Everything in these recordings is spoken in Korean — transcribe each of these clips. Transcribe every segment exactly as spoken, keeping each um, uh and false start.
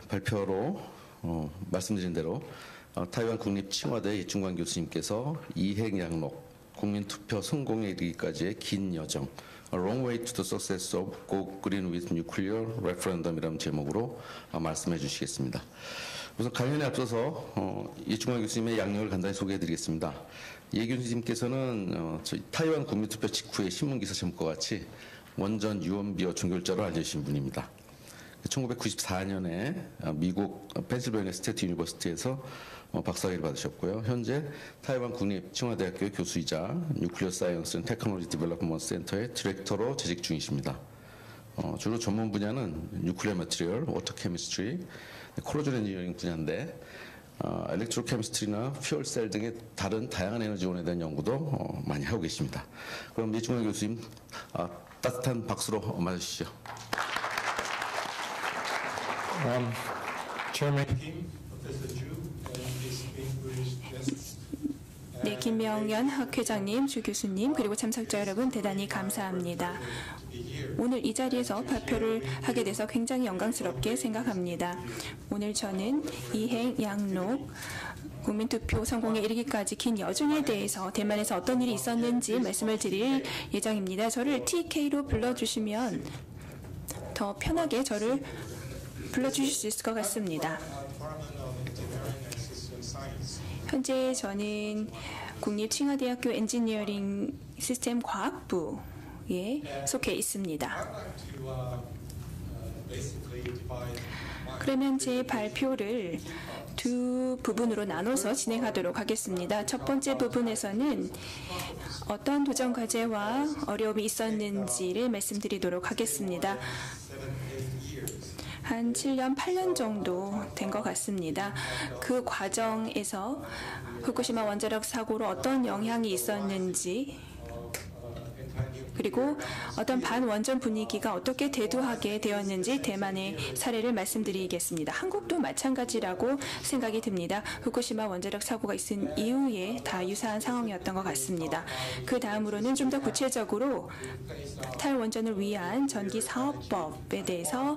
발표로 어, 말씀드린 대로 어, 타이완 국립清華대 이충관 교수님께서 이행양록 국민투표 성공에 이르기까지의 긴 여정 A Long Way to the Success of Go Green with Nuclear Referendum이라는 제목으로 어, 말씀해 주시겠습니다. 우선 강연에 앞서서 어, 이충관 교수님의 양력을 간단히 소개해드리겠습니다. 이 교수님께서는 어, 저희 타이완 국민투표 직후의 신문기사 제목과 같이 원전 유언비어 종결자로 알려주신 분입니다. 천구백구십사 년에 미국 펜실베이니아 스테이트 유니버시티에서 박사학위를 받으셨고요. 현재 타이완 국립清華대학교 교수이자 뉴클리어 사이언스 앤 테크놀로지 디벨롭먼트 센터의 디렉터로 재직 중이십니다. 어, 주로 전문 분야는 뉴클리어 매트리얼, 워터 케미스트리, 코로전 엔지니어링 분야인데 어, 엘렉트로 케미스트리나 퓨얼셀 등의 다른 다양한 에너지원에 대한 연구도 어, 많이 하고 계십니다. 그럼 이충관 교수님 어, 따뜻한 박수로 맞아주시죠. Um, Chairman Kim, Professor Ju, and distinguished guests. 네, 김명연 학회장님, 주 교수님, 그리고 참석자 여러분 대단히 감사합니다. 오늘 이 자리에서 발표를 하게 돼서 굉장히 영광스럽게 생각합니다. 오늘 저는 이행 양록 국민투표 성공에 이르기까지 긴 여정에 대해서 대만에서 어떤 일이 있었는지 말씀을 드릴 예정입니다. 저를 티케이로 불러주시면 더 편하게 저를 불러주실 수 있을 것 같습니다. 현재 저는 국립清華대학교 엔지니어링 시스템 과학부에 속해 있습니다. 그러면 제 발표를 두 부분으로 나눠서 진행하도록 하겠습니다. 첫 번째 부분에서는 어떤 도전 과제와 어려움이 있었는지를 말씀드리도록 하겠습니다. 한 칠 년, 팔 년 정도 된 것 같습니다. 그 과정에서 후쿠시마 원자력 사고로 어떤 영향이 있었는지, 그리고 어떤 반원전 분위기가 어떻게 대두하게 되었는지 대만의 사례를 말씀드리겠습니다. 한국도 마찬가지라고 생각이 듭니다. 후쿠시마 원자력 사고가 있은 이후에 다 유사한 상황이었던 것 같습니다. 그 다음으로는 좀 더 구체적으로 탈원전을 위한 전기사업법에 대해서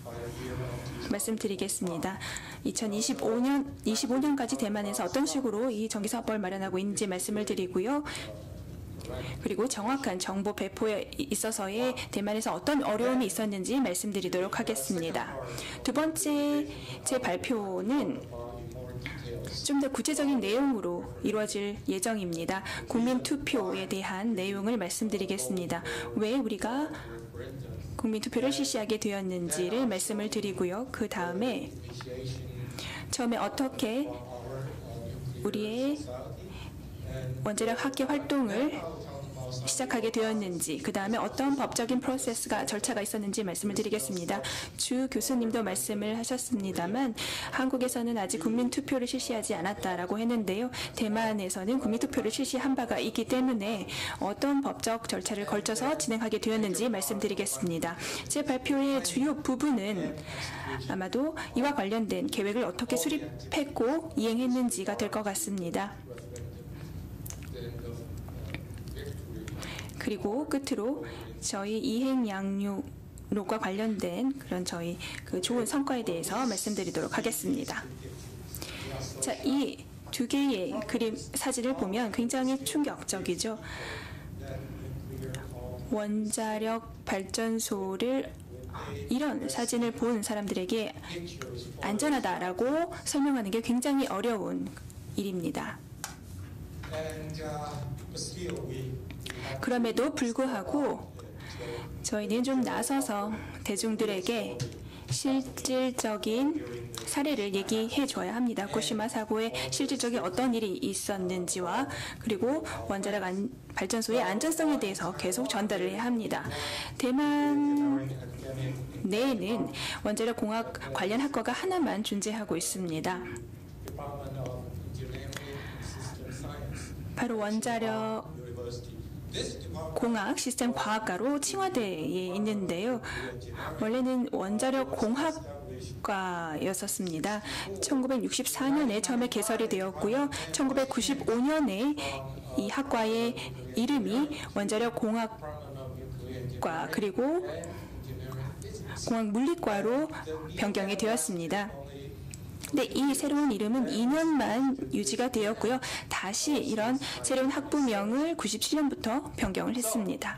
말씀드리겠습니다. 이천이십오 년, 이십오 년까지 대만에서 어떤 식으로 이 전기사업법을 마련하고 있는지 말씀을 드리고요. 그리고 정확한 정보 배포에 있어서의 대만에서 어떤 어려움이 있었는지 말씀드리도록 하겠습니다. 두 번째 제 발표는 좀 더 구체적인 내용으로 이루어질 예정입니다. 국민투표에 대한 내용을 말씀드리겠습니다. 왜 우리가 국민투표를 실시하게 되었는지를 말씀을 드리고요. 그 다음에 처음에 어떻게 우리의 원자력 학계 활동을 시작하게 되었는지, 그 다음에 어떤 법적인 프로세스가 절차가 있었는지 말씀을 드리겠습니다. 주 교수님도 말씀을 하셨습니다만 한국에서는 아직 국민투표를 실시하지 않았다라고 했는데요. 대만에서는 국민투표를 실시한 바가 있기 때문에 어떤 법적 절차를 걸쳐서 진행하게 되었는지 말씀드리겠습니다. 제 발표의 주요 부분은 아마도 이와 관련된 계획을 어떻게 수립했고 이행했는지가 될 것 같습니다. 그리고 끝으로 저희 이행양육과 관련된 그런 저희 그 좋은 성과에 대해서 말씀드리도록 하겠습니다. 자, 이 두 개의 그림 사진을 보면 굉장히 충격적이죠. 원자력 발전소를 이런 사진을 본 사람들에게 안전하다라고 설명하는 게 굉장히 어려운 일입니다. 그럼에도 불구하고 저희는 좀 나서서 대중들에게 실질적인 사례를 얘기해 줘야 합니다. 후쿠시마 사고에 실질적인 어떤 일이 있었는지와 그리고 원자력 안, 발전소의 안전성에 대해서 계속 전달을 해야 합니다. 대만 내에는 원자력 공학 관련 학과가 하나만 존재하고 있습니다. 바로 원자력 공학 시스템 과학과로 칭화대에 있는데요. 원래는 원자력 공학과였었습니다. 천구백육십사 년에 처음에 개설이 되었고요. 천구백구십오 년에 이 학과의 이름이 원자력 공학과 그리고 공학 물리과로 변경이 되었습니다. 네, 이 새로운 이름은 이 년만 유지가 되었고요. 다시 이런 새로운 학부명을 구십칠 년부터 변경을 했습니다.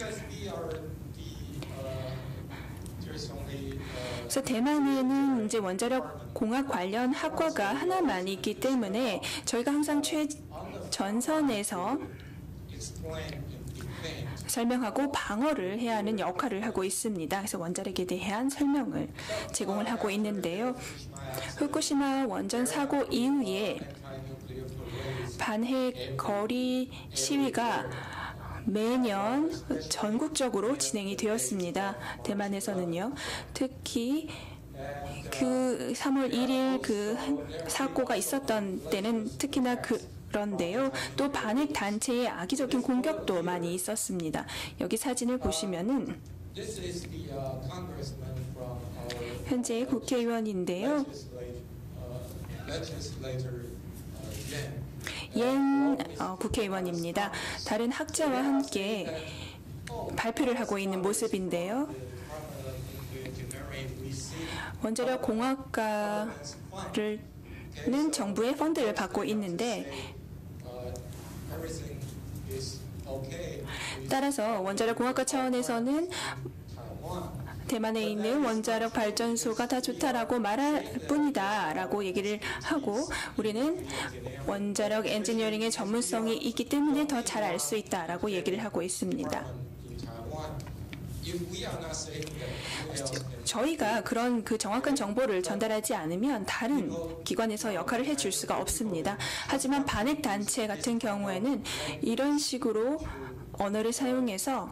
그래서 대만에는 이제 원자력 공학 관련 학과가 하나만 있기 때문에 저희가 항상 최전선에서 설명하고 방어를 해야 하는 역할을 하고 있습니다. 그래서 원자력에 대한 설명을 제공을 하고 있는데요. 후쿠시마 원전 사고 이후에 반핵 거리 시위가 매년 전국적으로 진행이 되었습니다. 대만에서는요. 특히 그 삼월 일일 그 사고가 있었던 때는 특히나 그런데요. 또 반핵 단체의 악의적인 공격도 많이 있었습니다. 여기 사진을 보시면은 현재 국회의원인데요. 옌 어, 국회의원입니다. 다른 학자와 함께 발표를 하고 있는 모습인데요. 원자력 공학과는 정부의 펀드를 받고 있는데 따라서 원자력 공학과 차원에서는 대만에 있는 원자력 발전소가 다 좋다라고 말할 뿐이다 라고 얘기를 하고 우리는 원자력 엔지니어링의 전문성이 있기 때문에 더 잘 알 수 있다라고 얘기를 하고 있습니다. 저희가 그런 그 정확한 정보를 전달하지 않으면 다른 기관에서 역할을 해줄 수가 없습니다. 하지만 반핵 단체 같은 경우에는 이런 식으로 언어를 사용해서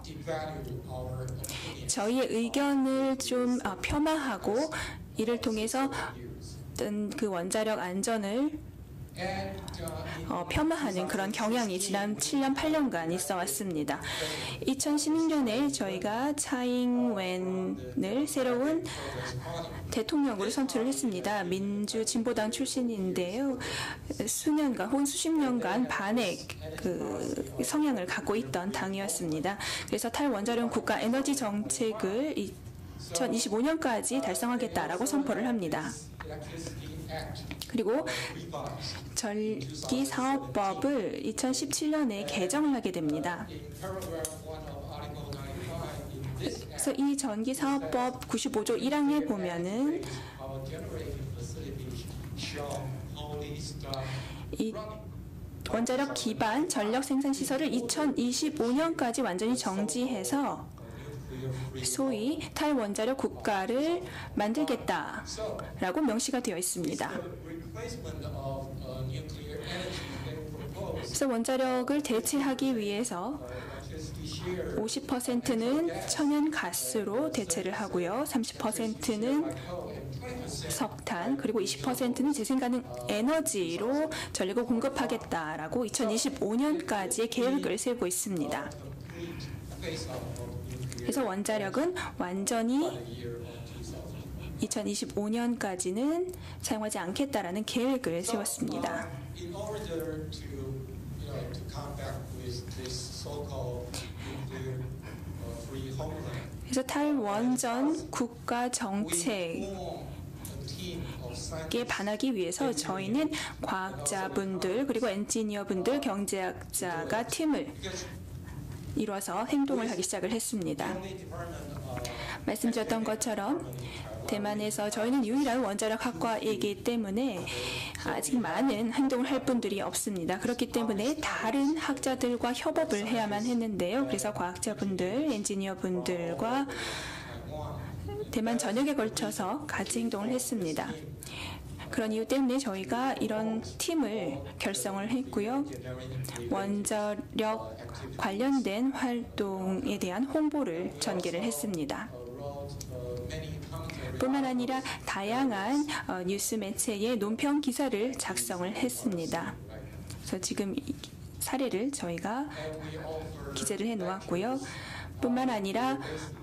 저희의 의견을 좀 폄하하고 이를 통해서 어떤 그 원자력 안전을 어, 폄하하는 그런 경향이 지난 칠 년, 팔 년간 있어 왔습니다. 이천십육 년에 저희가 차잉웬을 새로운 대통령으로 선출을 했습니다. 민주진보당 출신인데요. 수년간 혹은 수십 년간 반핵 그 성향을 갖고 있던 당이었습니다. 그래서 탈원자력 국가 에너지 정책을 이천이십오 년까지 달성하겠다라고 선포를 합니다. 그리고 전기사업법을 이천십칠 년에 개정을 하게 됩니다. 그래서 이 전기사업법 구십오 조 일 항에 보면은 이 원자력 기반 전력 생산 시설을 이천이십오 년까지 완전히 정지해서 소위 탈원자력 국가를 만들겠다라고 명시가 되어 있습니다. 그래서 원자력을 대체하기 위해서 오십 퍼센트는 천연가스로 대체를 하고요. 삼십 퍼센트는 석탄, 그리고 이십 퍼센트는 재생가능 에너지로 전력을 공급하겠다라고 이천이십오 년까지의 계획을 세우고 있습니다. 그래서 원자력은 완전히 이천이십오 년까지는 사용하지 않겠다라는 계획을 세웠습니다. 그래서 탈원전 국가 정책에 반하기 위해서 저희는 과학자분들 그리고 엔지니어분들, 경제학자가 팀을 이뤄서 행동을 하기 시작을 했습니다. 말씀드렸던 것처럼 대만에서 저희는 유일한 원자력 학과이기 때문에 아직 많은 행동을 할 분들이 없습니다. 그렇기 때문에 다른 학자들과 협업을 해야만 했는데요. 그래서 과학자분들, 엔지니어분들과 대만 전역에 걸쳐서 같이 행동을 했습니다. 그런 이유 때문에 저희가 이런 팀을 결성을 했고요. 원자력 관련된 활동에 대한 홍보를 전개를 했습니다. 뿐만 아니라 다양한 어, 뉴스 매체의 논평 기사를 작성을 했습니다. 그래서 지금 이 사례를 저희가 기재를 해 놓았고요. 뿐만 아니라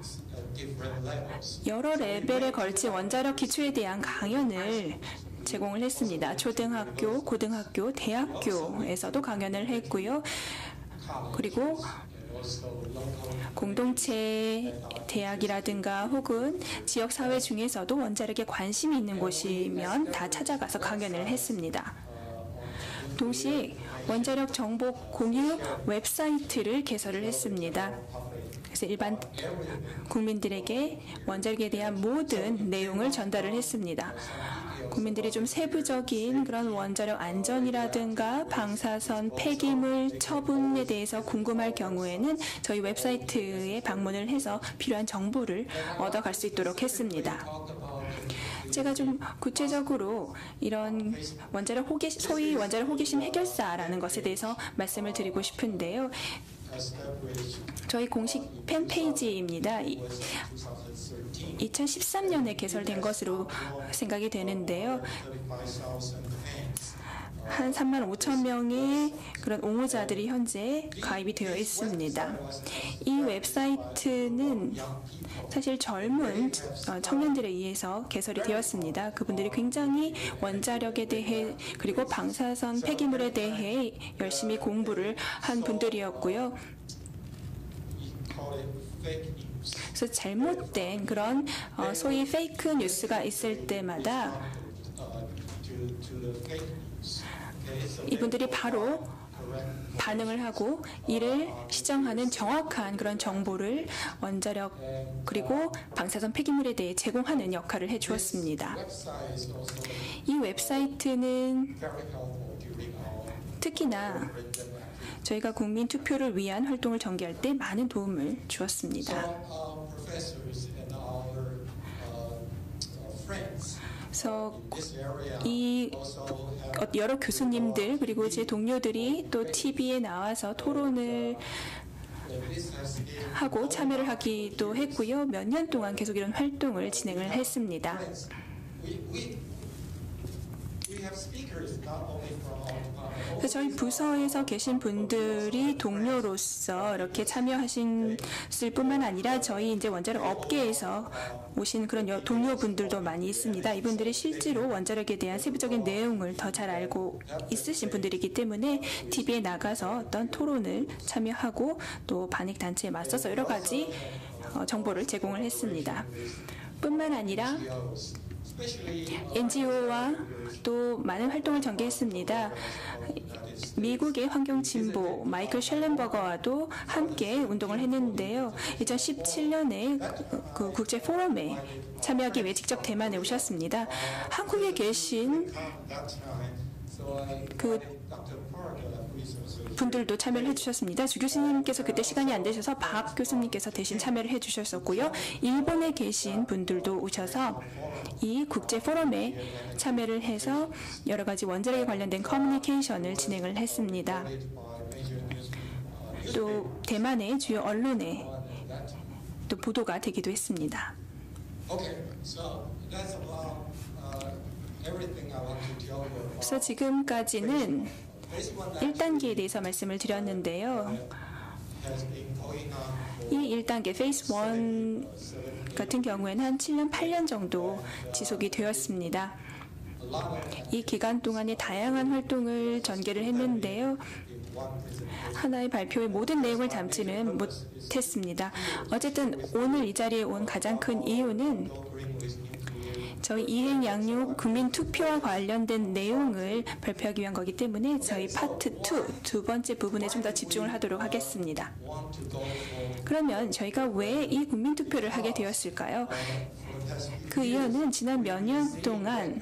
여러 레벨에 걸친 원자력 기초에 대한 강연을 제공을 했습니다. 초등학교, 고등학교, 대학교에서도 강연을 했고요. 그리고 공동체 대학이라든가 혹은 지역사회 중에서도 원자력에 관심이 있는 곳이면 다 찾아가서 강연을 했습니다. 동시에 원자력 정보 공유 웹사이트를 개설을 했습니다. 그래서 일반 국민들에게 원자력에 대한 모든 내용을 전달을 했습니다. 국민들이 좀 세부적인 그런 원자력 안전이라든가 방사선 폐기물 처분에 대해서 궁금할 경우에는 저희 웹사이트에 방문을 해서 필요한 정보를 얻어갈 수 있도록 했습니다. 제가 좀 구체적으로 이런 원자력 호기심, 소위 원자력 호기심 해결사라는 것에 대해서 말씀을 드리고 싶은데요. 저희 공식 팬페이지입니다. 이천십삼 년에 개설된 것으로 생각이 되는데요. 한 삼만 오천 명의 그런 옹호자들이 현재 가입이 되어 있습니다. 이 웹사이트는 사실 젊은 청년들에 의해서 개설이 되었습니다. 그분들이 굉장히 원자력에 대해 그리고 방사선 폐기물에 대해 열심히 공부를 한 분들이었고요. 그래서 잘못된 그런 어, 소위 페이크 뉴스가 있을 때마다 이분들이 바로 반응을 하고 이를 시정하는 정확한 그런 정보를 원자력 그리고 방사선 폐기물에 대해 제공하는 역할을 해주었습니다. 이 웹사이트는 특히나 저희가 국민 투표를 위한 활동을 전개할 때 많은 도움을 주었습니다. 그래서 이 여러 교수님들 그리고 제 동료들이 또 티비에 나와서 토론을 하고 참여를 하기도 했고요. 몇 년 동안 계속 이런 활동을 진행을 했습니다. 그래서 저희 부서에서 계신 분들이 동료로서 이렇게 참여하신 뿐만 아니라 저희 이제 원자력 업계에서 오신 그런 동료분들도 많이 있습니다. 이분들이 실제로 원자력에 대한 세부적인 내용을 더 잘 알고 있으신 분들이기 때문에 티비에 나가서 어떤 토론을 참여하고 또 반익 단체에 맞서서 여러 가지 정보를 제공을 했습니다. 뿐만 아니라 엔지오와 또 많은 활동을 전개했습니다. 미국의 환경진보 마이클 셸렌버거와도 함께 운동을 했는데요. 이천십칠 년에 그 국제 포럼에 참여하기 위해 직접 대만에 오셨습니다. 한국에 계신 그 분들도 참여를 해주셨습니다. 주 교수님께서 그때 시간이 안 되셔서 박 교수님께서 대신 참여를 해주셨었고요. 일본에 계신 분들도 오셔서 이 국제 포럼에 참여를 해서 여러 가지 원자력에 관련된 커뮤니케이션을 진행을 했습니다. 또 대만의 주요 언론에 또 보도가 되기도 했습니다. 그래서 지금까지는 일 단계에 대해서 말씀을 드렸는데요. 이 일 단계 페이스 일 같은 경우에는 한 칠 년, 팔 년 정도 지속이 되었습니다. 이 기간 동안에 다양한 활동을 전개를 했는데요. 하나의 발표의 모든 내용을 담지는 못했습니다. 어쨌든 오늘 이 자리에 온 가장 큰 이유는 저희 이행 양육 국민 투표와 관련된 내용을 발표하기 위한 거기 때문에 저희 파트 이, 두 번째 부분에 좀 더 집중을 하도록 하겠습니다. 그러면 저희가 왜 이 국민 투표를 하게 되었을까요? 그 이유는 지난 몇 년 동안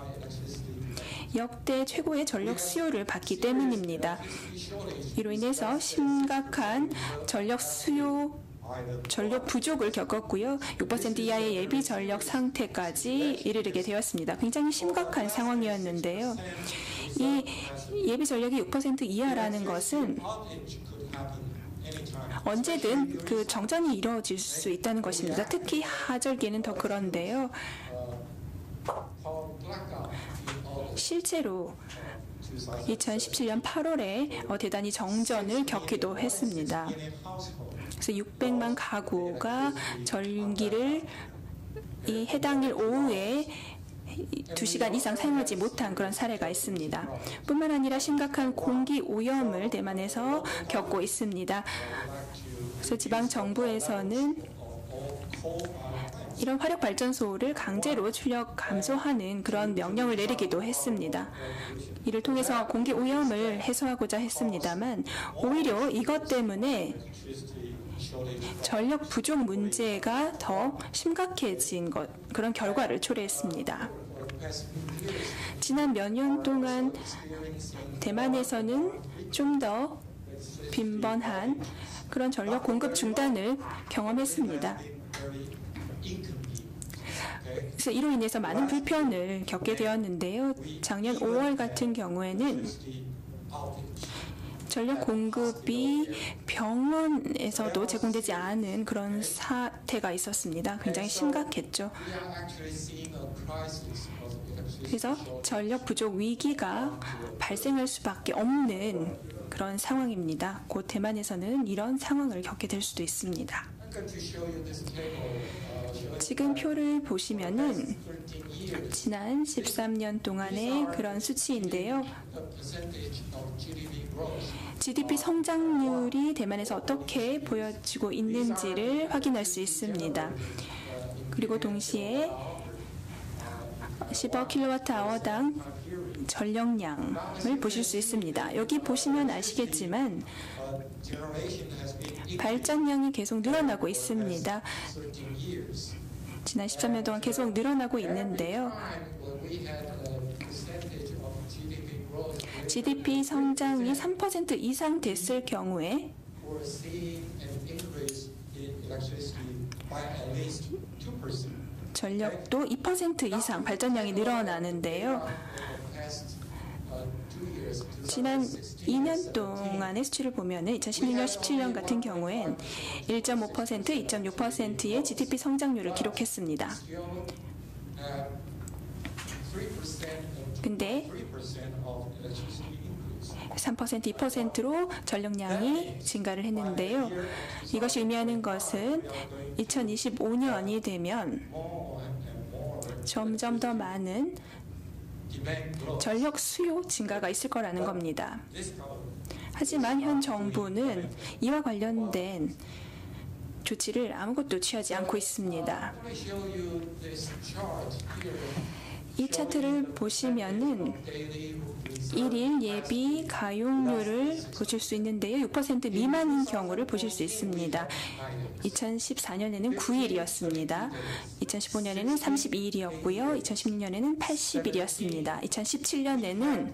역대 최고의 전력 수요를 받기 때문입니다. 이로 인해서 심각한 전력 수요 전력 부족을 겪었고요. 육 퍼센트 이하의 예비 전력 상태까지 이르게 되었습니다. 굉장히 심각한 상황이었는데요. 이 예비 전력이 육 퍼센트 이하라는 것은 언제든 그 정전이 이루어질 수 있다는 것입니다. 특히 하절기에는 더 그런데요. 실제로 이천십칠 년 팔월에 어, 대단히 정전을 겪기도 했습니다. 그래서 육백만 가구가 전기를 이 해당 일 오후에 두 시간 이상 사용하지 못한 그런 사례가 있습니다. 뿐만 아니라 심각한 공기 오염을 대만에서 겪고 있습니다. 그래서 지방 정부에서는 이런 화력 발전소를 강제로 출력 감소하는 그런 명령을 내리기도 했습니다. 이를 통해서 공기 오염을 해소하고자 했습니다만 오히려 이것 때문에 전력 부족 문제가 더 심각해진 것, 그런 결과를 초래했습니다. 지난 몇 년 동안 대만에서는 좀 더 빈번한 그런 전력 공급 중단을 경험했습니다. 그래서 이로 인해서 많은 불편을 겪게 되었는데요. 작년 오월 같은 경우에는 전력 공급이 병원에서도 제공되지 않은 그런 사태가 있었습니다. 굉장히 심각했죠. 그래서 전력 부족 위기가 발생할 수밖에 없는 그런 상황입니다. 곧 대만에서는 이런 상황을 겪게 될 수도 있습니다. 지금 표를 보시면은 지난 십삼 년 동안의 그런 수치인데요. 지디피 성장률이 대만에서 어떻게 보여지고 있는지를 확인할 수 있습니다. 그리고 동시에 십억 킬로와트아워당 전력량을 보실 수 있습니다. 여기 보시면 아시겠지만 발전량이 계속 늘어나고 있습니다. 지난 십삼 년 동안 계속 늘어나고 있는데요. 지디피 성장이 삼 퍼센트 이상 됐을 경우에 전력도 이 퍼센트 이상 발전량이 늘어나는데요. 지난 이 년 동안의 수치를 보면 이천십육 년, 십칠 년 같은 경우엔 일 점 오 퍼센트, 이 점 육 퍼센트의 지디피 성장률을 기록했습니다. 근데 삼 퍼센트, 이 퍼센트로 전력량이 증가를 했는데요. 이것이 의미하는 것은 이천이십오 년이 되면 점점 더 많은 전력 수요 증가가 있을 거라는 겁니다. 하지만 현 정부는 이와 관련된 조치를 아무것도 취하지 않고 있습니다. 이 차트를 보시면은 일일 예비 가용률을 보실 수 있는데요. 육 퍼센트 미만인 경우를 보실 수 있습니다. 이천십사 년에는 구 일이었습니다. 이천십오 년에는 삼십이 일이었고요. 이천십육 년에는 팔십 일이었습니다. 이천십칠 년에는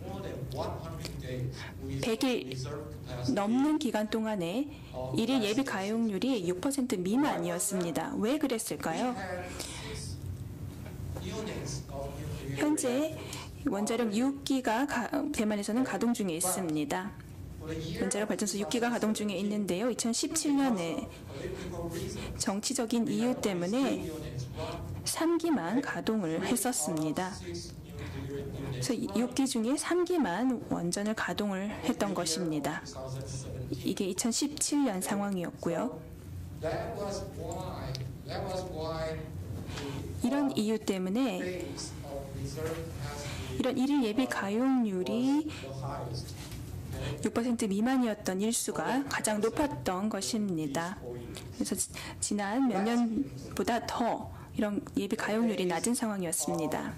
백 일 넘는 기간 동안에 일일 예비 가용률이 육 퍼센트 미만이었습니다. 왜 그랬을까요? 현재 원자력 육 기가 대만에서는 가동 중에 있습니다. 원자력 발전소 육 기가 가동 중에 있는데요. 이천십칠 년에 정치적인 이유 때문에 삼 기만 가동을 했었습니다. 그래서 육 기 중에 삼 기만 원전을 가동을 했던 것입니다. 이게 이천십칠 년 상황이었고요. 이런 이유 때문에 이런 일일 예비 가용률이 육 퍼센트 미만이었던 일수가 가장 높았던 것입니다. 그래서 지난 몇 년보다 더 이런 예비 가용률이 낮은 상황이었습니다.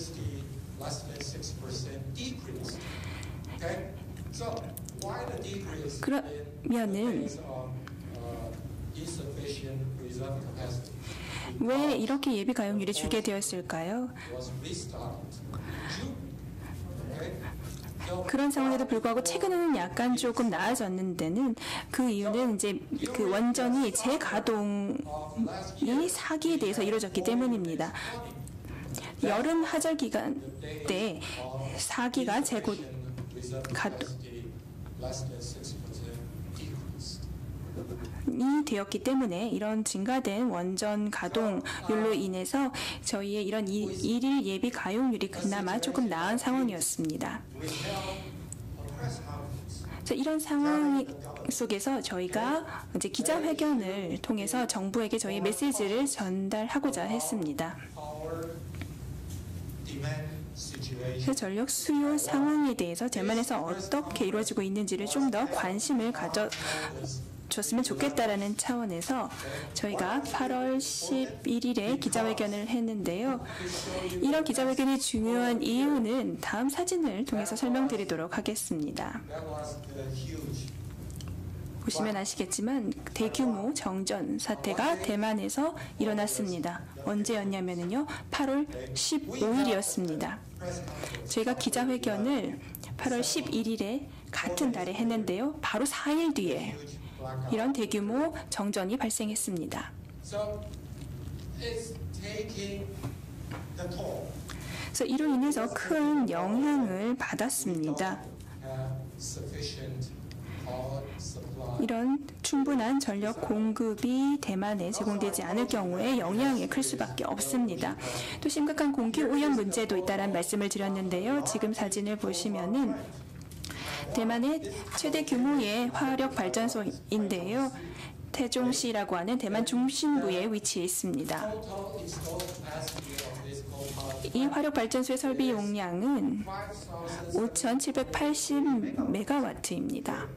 그러면은 왜 이렇게 예비 가용률이 줄게 되었을까요? 그런 상황에도 불구하고 최근에는 약간 조금 나아졌는데는 그 이유는 이제 그 원전이 재가동이 사 기에 대해서 이루어졌기 때문입니다. 여름 하절 기간 때 사 기가 재고 가동 이 되었기 때문에 이런 증가된 원전 가동률로 인해서 저희의 이런 일일 예비 가용률이 그나마 조금 나은 상황이었습니다. 이런 상황 속에서 저희가 이제 기자회견을 통해서 정부에게 저희 메시지를 전달하고자 했습니다. 그래서 전력 수요 상황에 대해서 대만에서 어떻게 이루어지고 있는지를 좀 더 관심을 가져 줬으면 좋겠다라는 차원에서 저희가 팔월 십일일에 기자회견을 했는데요. 이런 기자회견이 중요한 이유는 다음 사진을 통해서 설명드리도록 하겠습니다. 보시면 아시겠지만 대규모 정전 사태가 대만에서 일어났습니다. 언제였냐면요, 팔월 십오일이었습니다. 저희가 기자회견을 팔월 십일일에 같은 달에 했는데요. 바로 사 일 뒤에 이런 대규모 정전이 발생했습니다. 그래서 이로 인해서 큰 영향을 받았습니다. 이런 충분한 전력 공급이 대만에 제공되지 않을 경우에 영향이 클 수밖에 없습니다. 또 심각한 공기 오염 문제도 있다는 말씀을 드렸는데요. 지금 사진을 보시면은 대만의 최대 규모의 화력 발전소인데요. 태종시라고 하는 대만 중심부에 위치해 있습니다. 이 화력 발전소의 설비 용량은 오천칠백팔십 메가와트입니다.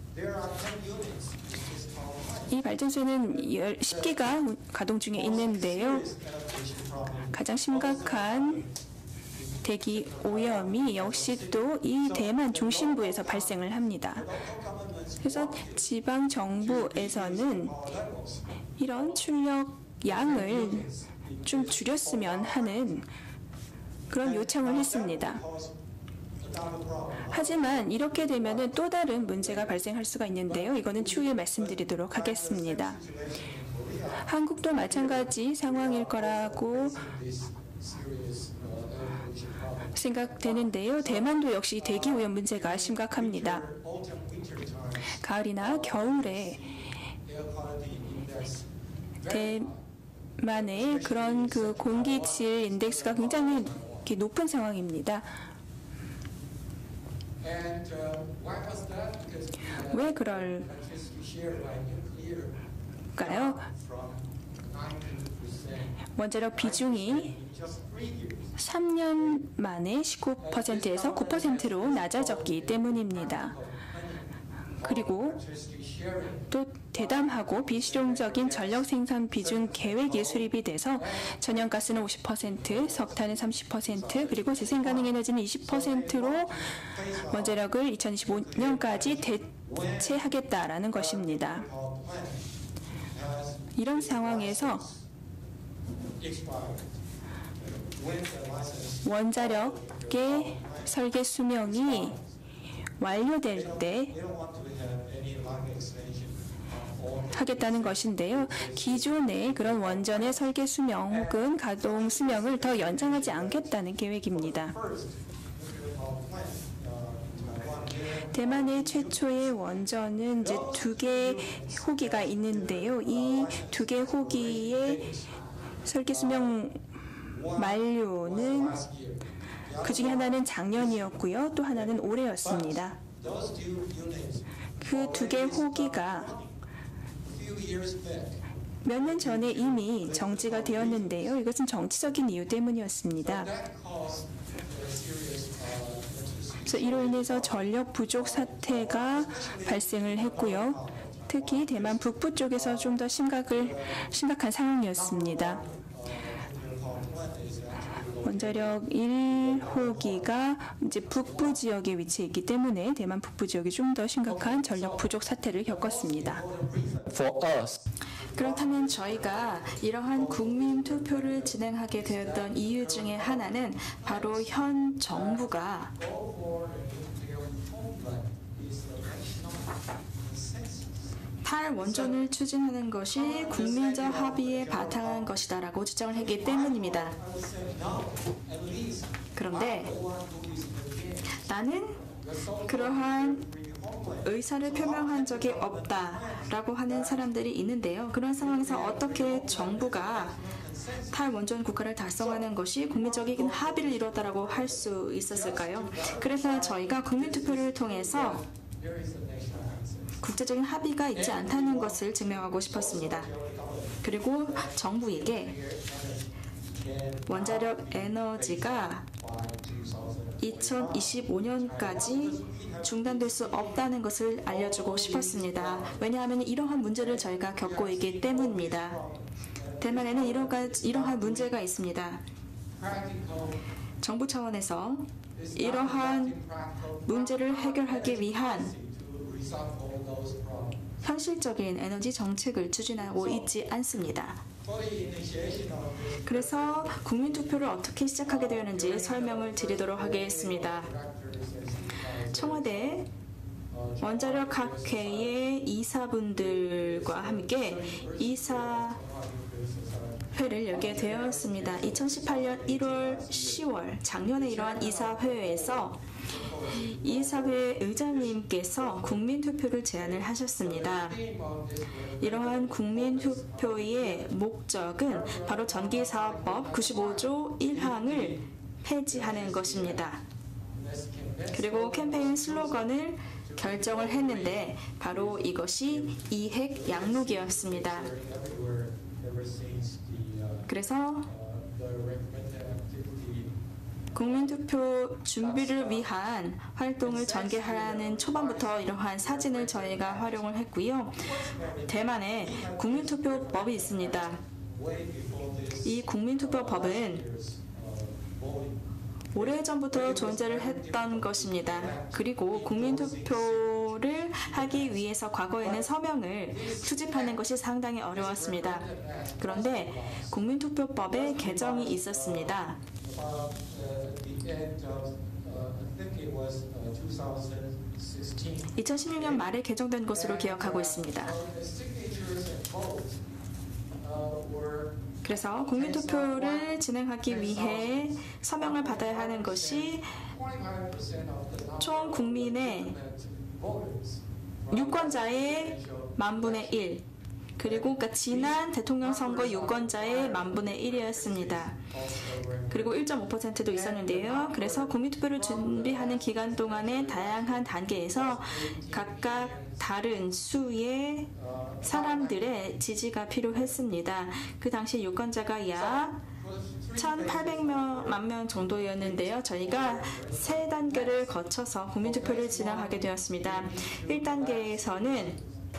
이 발전소는 십 기가 가동 중에 있는데요. 가장 심각한 대기 오염이 역시 또 이 대만 중심부에서 발생을 합니다. 그래서 지방 정부에서는 이런 출력 양을 좀 줄였으면 하는 그런 요청을 했습니다. 하지만 이렇게 되면은 또 다른 문제가 발생할 수가 있는데요. 이거는 추후에 말씀드리도록 하겠습니다. 한국도 마찬가지 상황일 거라고 생각되는데요. 대만도 역시 대기 오염 문제가 심각합니다. 가을이나 겨울에 대만의 그런 그 공기질 인덱스가 굉장히 이렇게 높은 상황입니다. 왜 그럴까요? 원자력 비중이 삼 년 만에 십구 퍼센트에서 구 퍼센트로 낮아졌기 때문입니다. 그리고 또 대담하고 비실용적인 전력 생산 비중 계획이 수립이 돼서 천연가스는 오십 퍼센트, 석탄은 삼십 퍼센트, 그리고 재생 가능 에너지는 이십 퍼센트로 원자력을 이천이십오년까지 대체하겠다라는 것입니다. 이런 상황에서 원자력의 설계 수명이 완료될 때 하겠다는 것인데요. 기존의 그런 원전의 설계 수명 혹은 가동 수명을 더 연장하지 않겠다는 계획입니다. 대만의 최초의 원전은 이제 두 개 호기가 있는데요. 이 두 개 호기의 설계 수명 만료는 그 중에 하나는 작년이었고요. 또 하나는 올해였습니다. 그 두 개 호기가 몇 년 전에 이미 정지가 되었는데요. 이것은 정치적인 이유 때문이었습니다. 그래서 이로 인해서 전력 부족 사태가 발생을 했고요. 특히 대만 북부 쪽에서 좀 더 심각을, 심각한 상황이었습니다. 원자력 일 호기가 이제 북부 지역에 위치해 있기 때문에 대만 북부 지역이 좀 더 심각한 전력 부족 사태를 겪었습니다. 그렇다면 저희가 이러한 국민 투표를 진행하게 되었던 이유 중에 하나는 바로 현 정부가 탈원전을 추진하는 것이 국민적 합의에 바탕한 것이다라고 주장을 했기 때문입니다. 그런데 나는 그러한 의사를 표명한 적이 없다라고 하는 사람들이 있는데요. 그런 상황에서 어떻게 정부가 탈원전 국가를 달성하는 것이 국민적인 합의를 이뤘다라고 할 수 있었을까요? 그래서 저희가 국민투표를 통해서 국제적인 합의가 있지 않다는 것을 증명하고 싶었습니다. 그리고 정부에게 원자력 에너지가 이천이십오 년까지 중단될 수 없다는 것을 알려주고 싶었습니다. 왜냐하면 이러한 문제를 저희가 겪고 있기 때문입니다. 대만에는 이러가, 이러한 문제가 있습니다. 정부 차원에서 이러한 문제를 해결하기 위한 현실적인 에너지 정책을 추진하고 있지 않습니다. 그래서 국민투표를 어떻게 시작하게 되었는지 설명을 드리도록 하겠습니다. 청와대 원자력 학회의 이사분들과 함께 이사회를 열게 되었습니다. 이천십팔 년 일월, 시월 작년에 이러한 이사회에서 이사회 의장님께서 국민투표를 제안을 하셨습니다. 이러한 국민투표의 목적은 바로 전기사업법 구십오 조 일 항을 폐지하는 것입니다. 그리고 캠페인 슬로건을 결정을 했는데 바로 이것이 이핵 양록이었습니다. 그래서 국민투표 준비를 위한 활동을 전개하는 초반부터 이러한 사진을 저희가 활용을 했고요. 대만에 국민투표법이 있습니다. 이 국민투표법은 오래전부터 존재를 했던 것입니다. 그리고 국민투표를 하기 위해서 과거에는 서명을 수집하는 것이 상당히 어려웠습니다. 그런데 국민투표법에 개정이 있었습니다. 이천십육 년 말에 개정된 것으로 기억하고 있습니다. 그래서 국민투표를 진행하기 위해 서명을 받아야 하는 것이 총 국민의 유권자의 만분의 일, 그리고 그러니까 지난 대통령 선거 유권자의 만분의 일이었습니다. 그리고 일 점 오 퍼센트도 있었는데요. 그래서 국민투표를 준비하는 기간 동안에 다양한 단계에서 각각 다른 수의 사람들의 지지가 필요했습니다. 그 당시 유권자가 약 천팔백만 명 정도였는데요. 저희가 세 단계를 거쳐서 국민투표를 진행하게 되었습니다. 일 단계에서는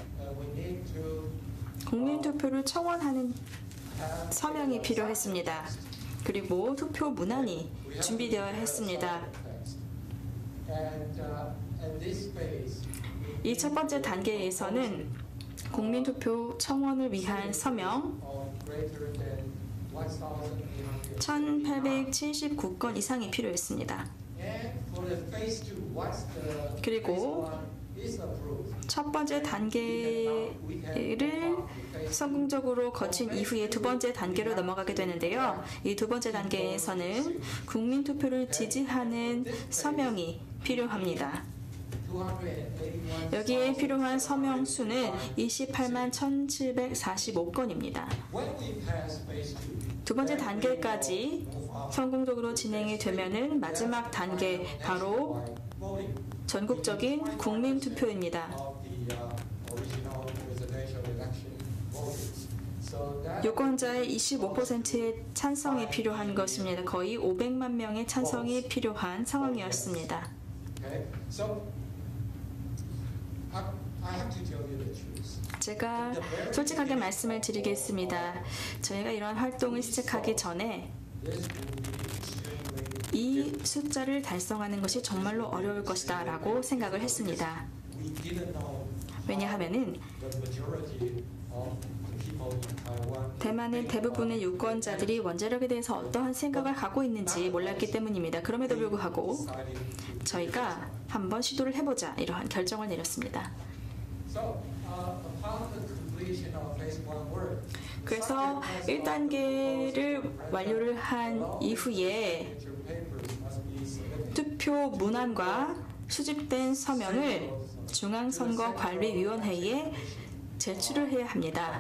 국민투표를 청원하는 서명이 필요했습니다. 그리고 투표 문안이 준비되어야 했습니다. 이 첫 번째 단계에서는 국민투표 청원을 위한 서명 천팔백칠십구 건 이상이 필요했습니다. 그리고 첫 번째 단계를 성공적으로 거친 이후에 두 번째 단계로 넘어가게 되는데요. 이 두 번째 단계에서는 국민투표를 지지하는 서명이 필요합니다. 여기에 필요한 서명 수는 이십팔만 천칠백사십오 건입니다. 두 번째 단계까지 성공적으로 진행이 되면은 마지막 단계 바로 전국적인 국민투표입니다. 유권자의 이십오 퍼센트의 찬성이 필요한 것입니다. 거의 오백만 명의 찬성이 필요한 상황이었습니다. 제가 솔직하게 말씀을 드리겠습니다. 저희가 이런 활동을 시작하기 전에 이 숫자를 달성하는 것이 정말로 어려울 것이다 라고 생각을 했습니다. 왜냐하면은 대만의 대부분의 유권자들이 원자력에 대해서 어떠한 생각을 하고 있는지 몰랐기 때문입니다. 그럼에도 불구하고 저희가 한번 시도를 해보자 이러한 결정을 내렸습니다. 그래서 일 단계를 완료를 한 이후에 투표 문안과 수집된 서명을 중앙선거관리위원회에 제출을 해야 합니다.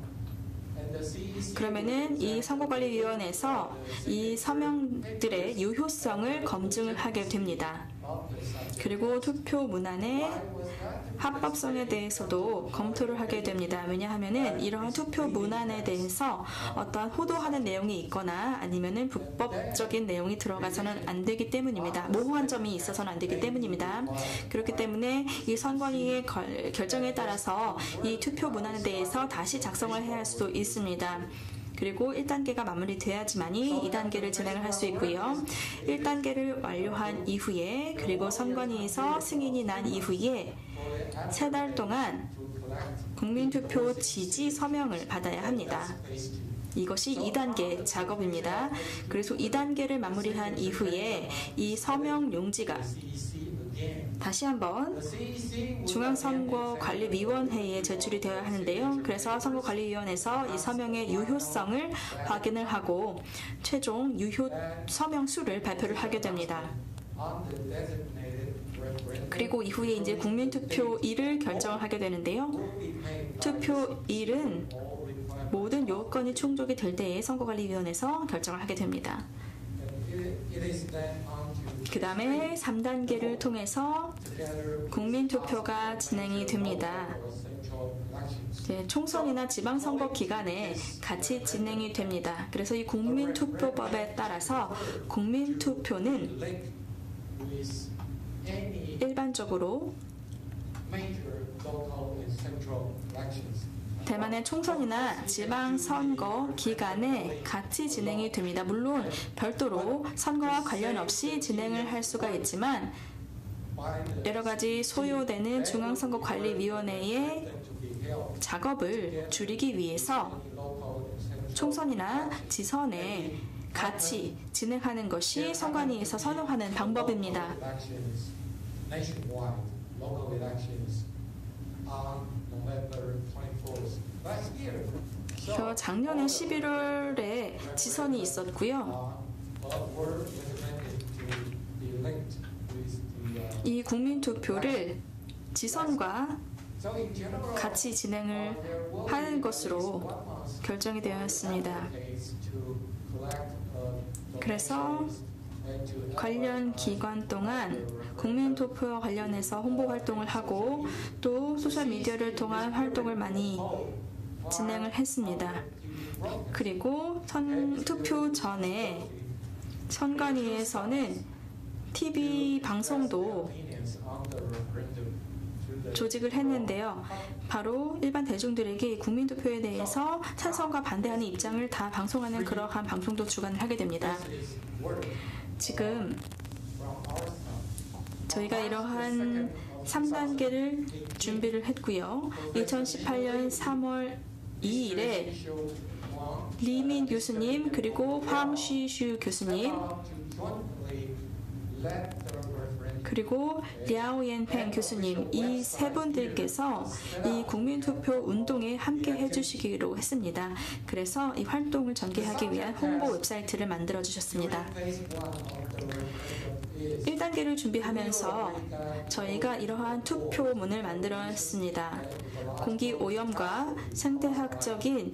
그러면은 이 선거관리위원회에서 이 서명들의 유효성을 검증을 하게 됩니다. 그리고 투표 문안의 합법성에 대해서도 검토를 하게 됩니다. 왜냐하면은 이러한 투표 문안에 대해서 어떠한 호도하는 내용이 있거나 아니면은 불법적인 내용이 들어가서는 안 되기 때문입니다. 모호한 점이 있어서는 안 되기 때문입니다. 그렇기 때문에 이 선관위의 걸- 결정에 따라서 이 투표 문안에 대해서 다시 작성을 해야 할 수도 있습니다. 그리고 일 단계가 마무리돼야지만이 이 단계를 진행을 할 수 있고요. 일 단계를 완료한 이후에 그리고 선관위에서 승인이 난 이후에 세 달 동안 국민투표 지지 서명을 받아야 합니다. 이것이 이 단계 작업입니다. 그래서 이 단계를 마무리한 이후에 이 서명 용지가 다시 한번 중앙선거관리위원회에 제출이 되어야 하는데요. 그래서 선거관리위원회에서 이 서명의 유효성을 확인을 하고 최종 유효 서명 수를 발표를 하게 됩니다. 그리고 이후에 이제 국민투표일을 결정을 하게 되는데요. 투표일은 모든 요건이 충족이 될 때에 선거관리위원회에서 결정을 하게 됩니다. 그 다음에 삼 단계를 통해서 국민투표가 진행이 됩니다. 이제 총선이나 지방선거 기간에 같이 진행이 됩니다. 그래서 이 국민투표법에 따라서 국민투표는 일반적으로 대만의 총선이나 지방선거 기간에 같이 진행이 됩니다. 물론 별도로 선거와 관련 없이 진행을 할 수가 있지만 여러 가지 소요되는 중앙선거관리위원회의 작업을 줄이기 위해서 총선이나 지선에 같이 진행하는 것이 선관위에서 선호하는 방법입니다. 저 작년에 십일월에 지선이 있었고요. 이 국민투표를 지선과 같이 진행을 하는 것으로 결정이 되었습니다. 그래서 관련 기간 동안 국민투표와 관련해서 홍보 활동을 하고 또 소셜미디어를 통한 활동을 많이 진행을 했습니다. 그리고 선, 투표 전에 선관위에서는 티비 방송도 조직을 했는데요. 바로 일반 대중들에게 국민투표에 대해서 찬성과 반대하는 입장을 다 방송하는 그러한 방송도 주관을 하게 됩니다. 지금 저희가 이러한 삼 단계를 준비를 했고요. 이천십팔 년 삼월 이일에 리민 교수님 그리고 황시슈 교수님 그리고 랴오옌팽 교수님 이 세 분들께서 이 국민투표 운동에 함께 해주시기로 했습니다. 그래서 이 활동을 전개하기 위한 홍보 웹사이트를 만들어 주셨습니다. 일 단계를 준비하면서 저희가 이러한 투표문을 만들었습니다. 공기오염과 생태학적인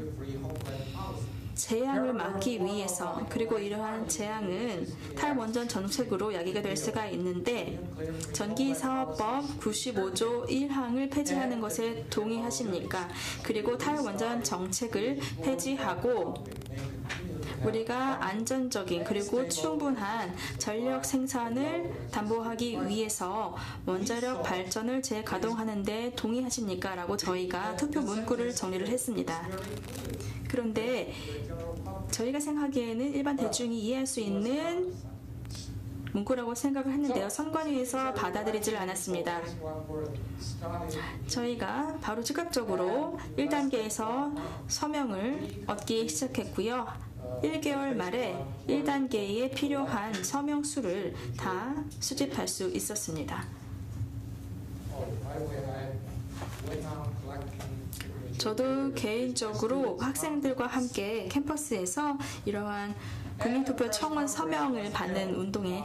재앙을 막기 위해서 그리고 이러한 재앙은 탈원전 정책으로 야기가 될 수가 있는데 전기사업법 구십오조 일 항을 폐지하는 것에 동의하십니까? 그리고 탈원전 정책을 폐지하고 우리가 안전적인 그리고 충분한 전력 생산을 담보하기 위해서 원자력 발전을 재가동하는 데 동의하십니까? 라고 저희가 투표 문구를 정리를 했습니다. 그런데 저희가 생각하기에는 일반 대중이 이해할 수 있는 문구라고 생각을 했는데요. 선관위에서 받아들이질 않았습니다. 저희가 바로 즉각적으로 일 단계에서 서명을 얻기 시작했고요. 일 개월 말에 일 단계에 필요한 서명 수를 다 수집할 수 있었습니다. 저도 개인적으로 학생들과 함께 캠퍼스에서 이러한 국민투표 청원 서명을 받는 운동에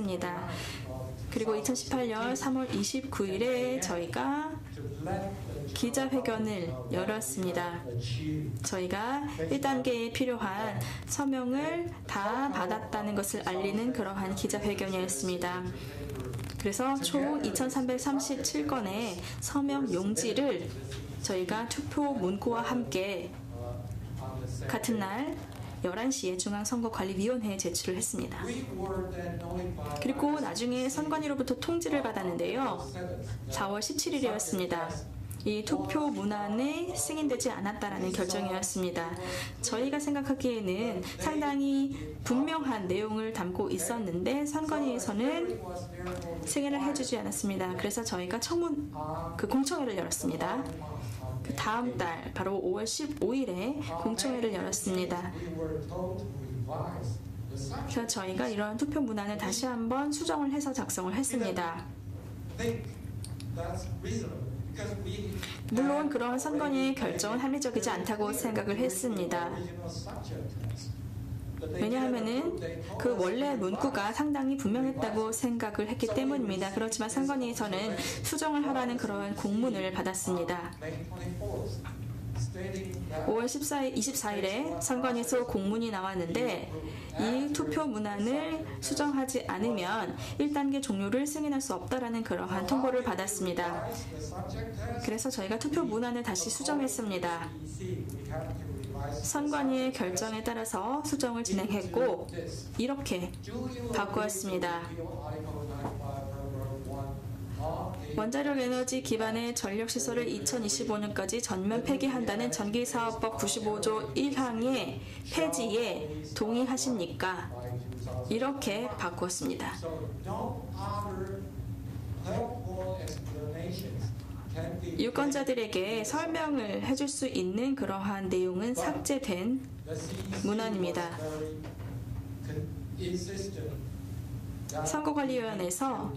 참가했습니다. 그리고 이천십팔 년 삼월 이십구일에 저희가 기자회견을 열었습니다. 저희가 일 단계에 필요한 서명을 다 받았다는 것을 알리는 그러한 기자회견이었습니다. 그래서 총 이천삼백삼십칠 건의 서명 용지를 저희가 투표 문구와 함께 같은 날 열한 시에 중앙선거관리위원회에 제출을 했습니다. 그리고 나중에 선관위로부터 통지를 받았는데요. 사월 십칠일이었습니다. 이 투표 문안에 승인되지 않았다라는 결정이었습니다. 저희가 생각하기에는 상당히 분명한 내용을 담고 있었는데 선관위에서는 승인을 해주지 않았습니다. 그래서 저희가 청문 그 공청회를 열었습니다. 그 다음 달 바로 오월 십오일에 공청회를 열었습니다. 그래서 저희가 이런 투표 문안을 다시 한번 수정을 해서 작성을 했습니다. 물론 그런 선관위의 결정은 합리적이지 않다고 생각을 했습니다. 왜냐하면은 그 원래 문구가 상당히 분명했다고 생각을 했기 때문입니다. 그렇지만 선관위에서는 수정을 하라는 그런 공문을 받았습니다. 오월 이십사일에 선관위에서 공문이 나왔는데 이 투표 문안을 수정하지 않으면 일 단계 종료를 승인할 수 없다라는 그러한 통보를 받았습니다. 그래서 저희가 투표 문안을 다시 수정했습니다. 선관위의 결정에 따라서 수정을 진행했고 이렇게 바꾸었습니다. 원자력 에너지 기반의 전력시설을 이천이십오년까지 전면 폐기한다는 전기사업법 구십오조 일항의 폐지에 동의하십니까? 이렇게 바꾸었습니다. 유권자들에게 설명을 해줄 수 있는 그러한 내용은 삭제된 문안입니다. 선거관리위원회에서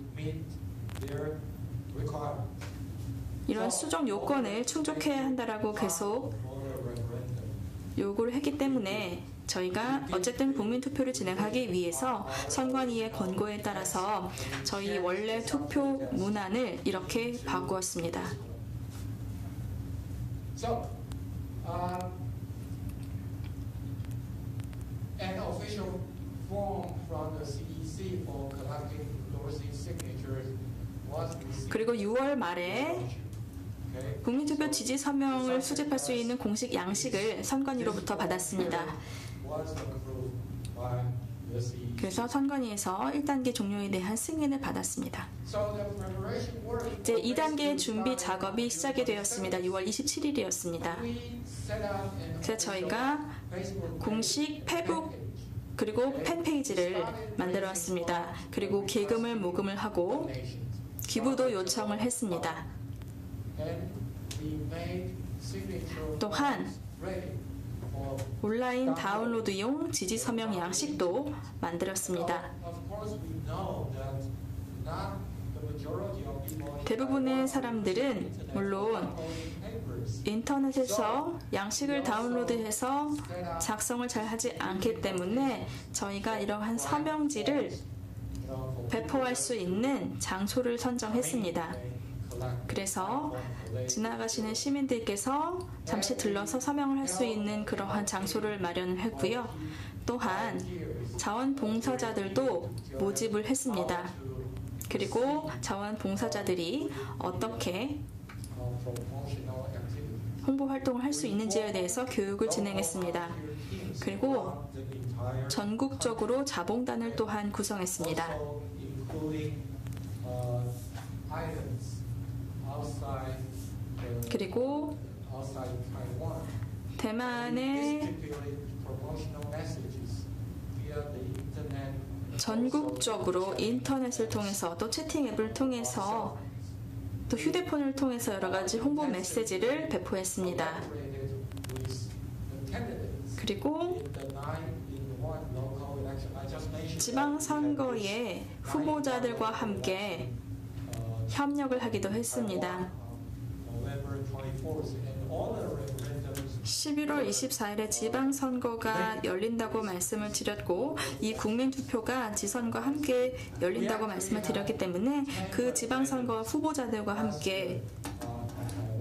이런 수정 요건을 충족해야 한다라고 계속 요구를 했기 때문에 저희가 어쨌든 국민투표를 진행하기 위해서 선관위의 권고에 따라서 저희 원래 투표 문안을 이렇게 바꾸었습니다. So, uh, an official form from the C E C for collecting endorsing signatures was received. 그리고 유월 말에 국민투표 지지 서명을 수집할 수 있는 공식 양식을 선관위로부터 받았습니다. 그래서 선관위에서 일 단계 종료에 대한 승인을 받았습니다. 이제 이 단계 준비 작업이 시작이 되었습니다. 유월 이십칠일이었습니다. 그래서 저희가 공식 페북 그리고 팬페이지를 만들어 왔습니다. 그리고 기금을 모금을 하고 기부도 요청을 했습니다. 또한 온라인 다운로드용 지지 서명 양식도 만들었습니다. 대부분의 사람들은 물론 인터넷에서 양식을 다운로드해서 작성을 잘 하지 않기 때문에 저희가 이러한 서명지를 배포할 수 있는 장소를 선정했습니다. 그래서 지나가시는 시민들께서 잠시 들러서 서명을 할 수 있는 그러한 장소를 마련을 했고요. 또한 자원봉사자들도 모집을 했습니다. 그리고 자원봉사자들이 어떻게 홍보 활동을 할 수 있는지에 대해서 교육을 진행했습니다. 그리고 전국적으로 자봉단을 또한 구성했습니다. 그리고 대만의 전국적으로 인터넷을 통해서 또 채팅 앱을 통해서 또 휴대폰을 통해서 여러 가지 홍보 메시지를 배포했습니다. 그리고 지방선거의 후보자들과 함께 협력을 하기도 했습니다. 십일월 이십사일에 지방선거가 열린다고 말씀을 드렸고 이 국민투표가 지선과 함께 열린다고 말씀을 드렸기 때문에 그 지방선거 후보자들과 함께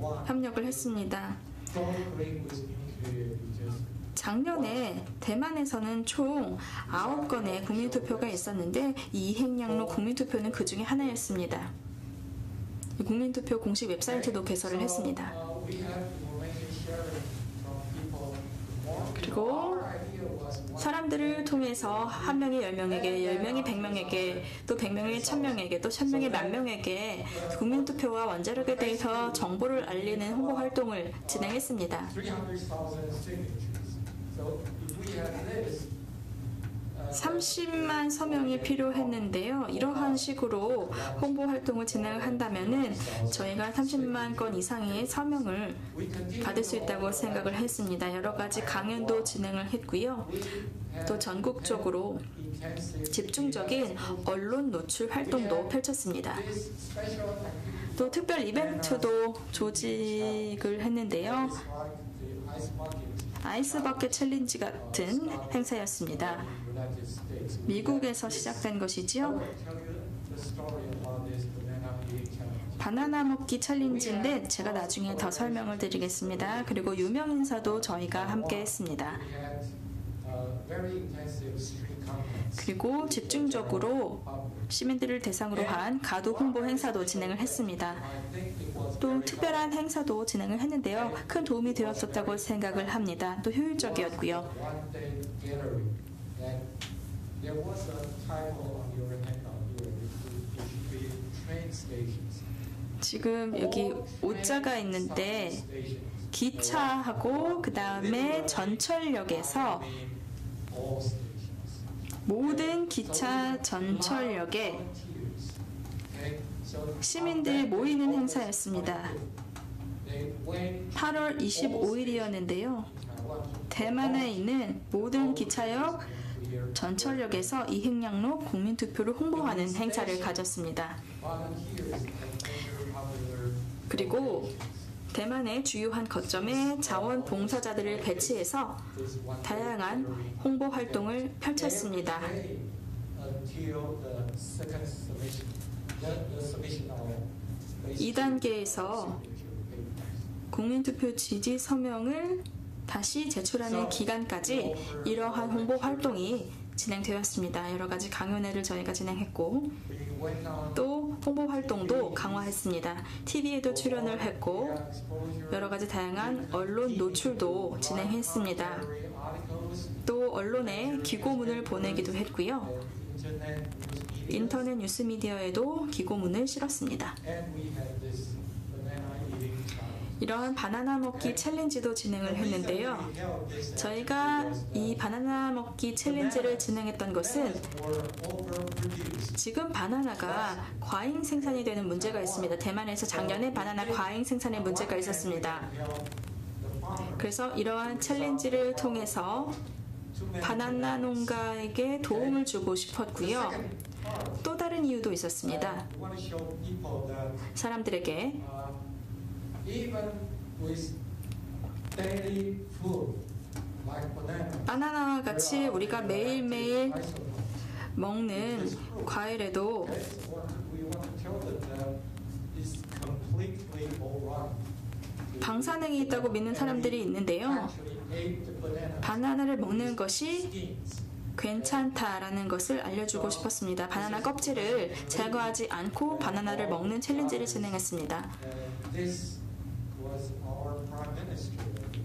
협력을 했습니다. collaborating with nuclear regions. 작년에 대만에서는 총 아홉 건의 국민투표가 있었는데 이 이행양로 국민투표는 그 중에 하나였습니다. 이 국민투표 공식 웹사이트도 개설을 했습니다. Uh, we have information sharing from people. More 그리고 our idea was one 사람들을 통해서 한 명이 열 명에게, 열 명이 백 명에게, 또 백 명이 천 명에게, 또 천 명이 만 명에게 국민투표와 원자력에 대해서 정보를 알리는 홍보 활동을 진행했습니다. three hundred thousand signatures. So if we have this, uh, 삼십만 서명이 필요했는데요. 이러한 식으로 홍보 활동을 진행을 한다면은 저희가 삼십만 건 이상의 서명을 we continue 받을 수 있다고 생각을 했습니다. 여러 가지 강연도 진행을 했고요. 또 전국적으로 intensive 집중적인 언론 노출 활동도 펼쳤습니다. this special activity 또 특별 이벤트도 조직을 했는데요. is like the ice bucket 아이스버켓 챌린지 같은 행사였습니다. in the United States. 미국에서 시작된 I 것이지요. will tell you the story about this banana eating challenge. 바나나 먹기 챌린지인데 제가 나중에 더 설명을 드리겠습니다. 그리고 유명 인사도 저희가 함께 했습니다. We had uh, very intensive street campaigns. 그리고 집중적으로 시민들을 대상으로 한 가두 홍보 행사도 진행을 했습니다. I think it was 또 very 특별한 행사도 진행을 했는데요. 큰 도움이 되었었다고 생각을 합니다. 또 효율적이었고요. one day gathering that there was a title on your handout here, which is the train stations. 지금 여기 오자가 있는데 기차하고 그 다음에 전철역에서 all stations. 모든 기차 전철역에 Okay, so 시민들이 모이는 행사였습니다. they went 팔월 이십오일이었는데요. 대만에 있는 모든 기차역, here. 전철역에서 이행양로 국민투표를 홍보하는 행사를 가졌습니다. Volunteers and major popular 그리고 대만의 주요한 거점에 자원봉사자들을 배치해서 this one 다양한 홍보 활동을 펼쳤습니다. every day until the second submission, the, the submission of basic 이 단계에서 signature papers. 국민투표 지지 서명을 다시 제출하는 기간까지 이러한 홍보 활동이 진행되었습니다. 여러 가지 강연회를 저희가 진행했고 We went on 또 홍보 활동도 강화했습니다. 티비에도 출연을 했고 exposure 여러 가지 다양한 언론 노출도 진행했습니다. articles, 또 언론에 기고문을 보내기도 했고요. internet news media, 인터넷 뉴스 미디어에도 기고문을 실었습니다. and we had this banana eating challenge. 이러한 바나나 먹기 챌린지도 진행을 했는데요. 저희가 이 바나나 먹기 챌린지를 진행했던 것은 were overproduced. 지금 바나나가 과잉 생산이 되는 문제가 있습니다. 대만에서 작년에 바나나 과잉 생산에 문제가 있었습니다. 그래서 이러한 챌린지를 통해서 바나나 농가에게 도움을 주고 싶었고요. 또 다른 이유도 있었습니다. We want to show people that 사람들에게 uh, even with daily food like banana, 바나나와 같이 우리가 매일매일 먹는 과일에도 we want to tell them that it's completely alright. 방사능이 있다고 믿는 사람들이 있는데요. Actually ate the banana 바나나를 먹는 것이 skins. 괜찮다라는 것을 알려주고 싶었습니다. 바나나 껍질을 제거하지 않고 바나나를 먹는 챌린지를 진행했습니다. And this was our prime minister.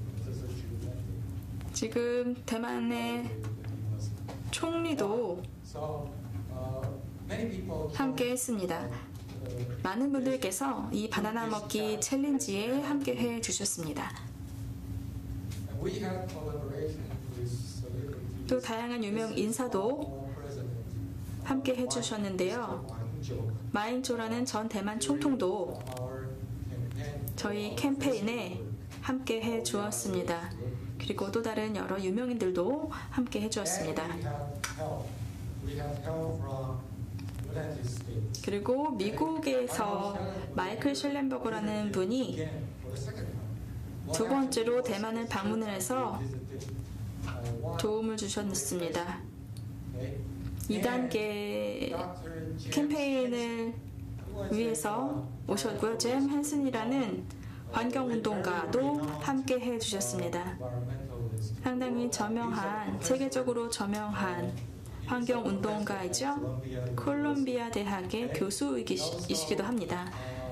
지금 대만의 총리도 So uh, many people 함께 했습니다. uh, 많은 분들께서 이 바나나 먹기 챌린지에 함께 해 주셨습니다. and we have collaboration with celebrities. 또 다양한 유명 인사도 Our president, 함께 해 주셨는데요. Wang Zhou, 마잉조라는 전 대만 총통도 our campaign. 저희 캠페인에 함께 해 주었습니다. 그리고 또 다른 여러 유명인들도 함께 해 주었습니다. And we have help. We have help from United States. 그리고 미국에서 마이클 슐렌버거라는 분이 Again, for the second time. 두 번째로 대만을 방문을 해서 Visited Taiwan. 도움을 주셨습니다. Okay. 이 단계 Doctor James 캠페인을 was a, 위해서 uh, 오셨고요. 잼 헨슨이라는 환경운동가도 함께 해주셨습니다. 상당히 저명한, 세계적으로 저명한 환경운동가이죠. 콜롬비아 대학의 교수이시기도 합니다.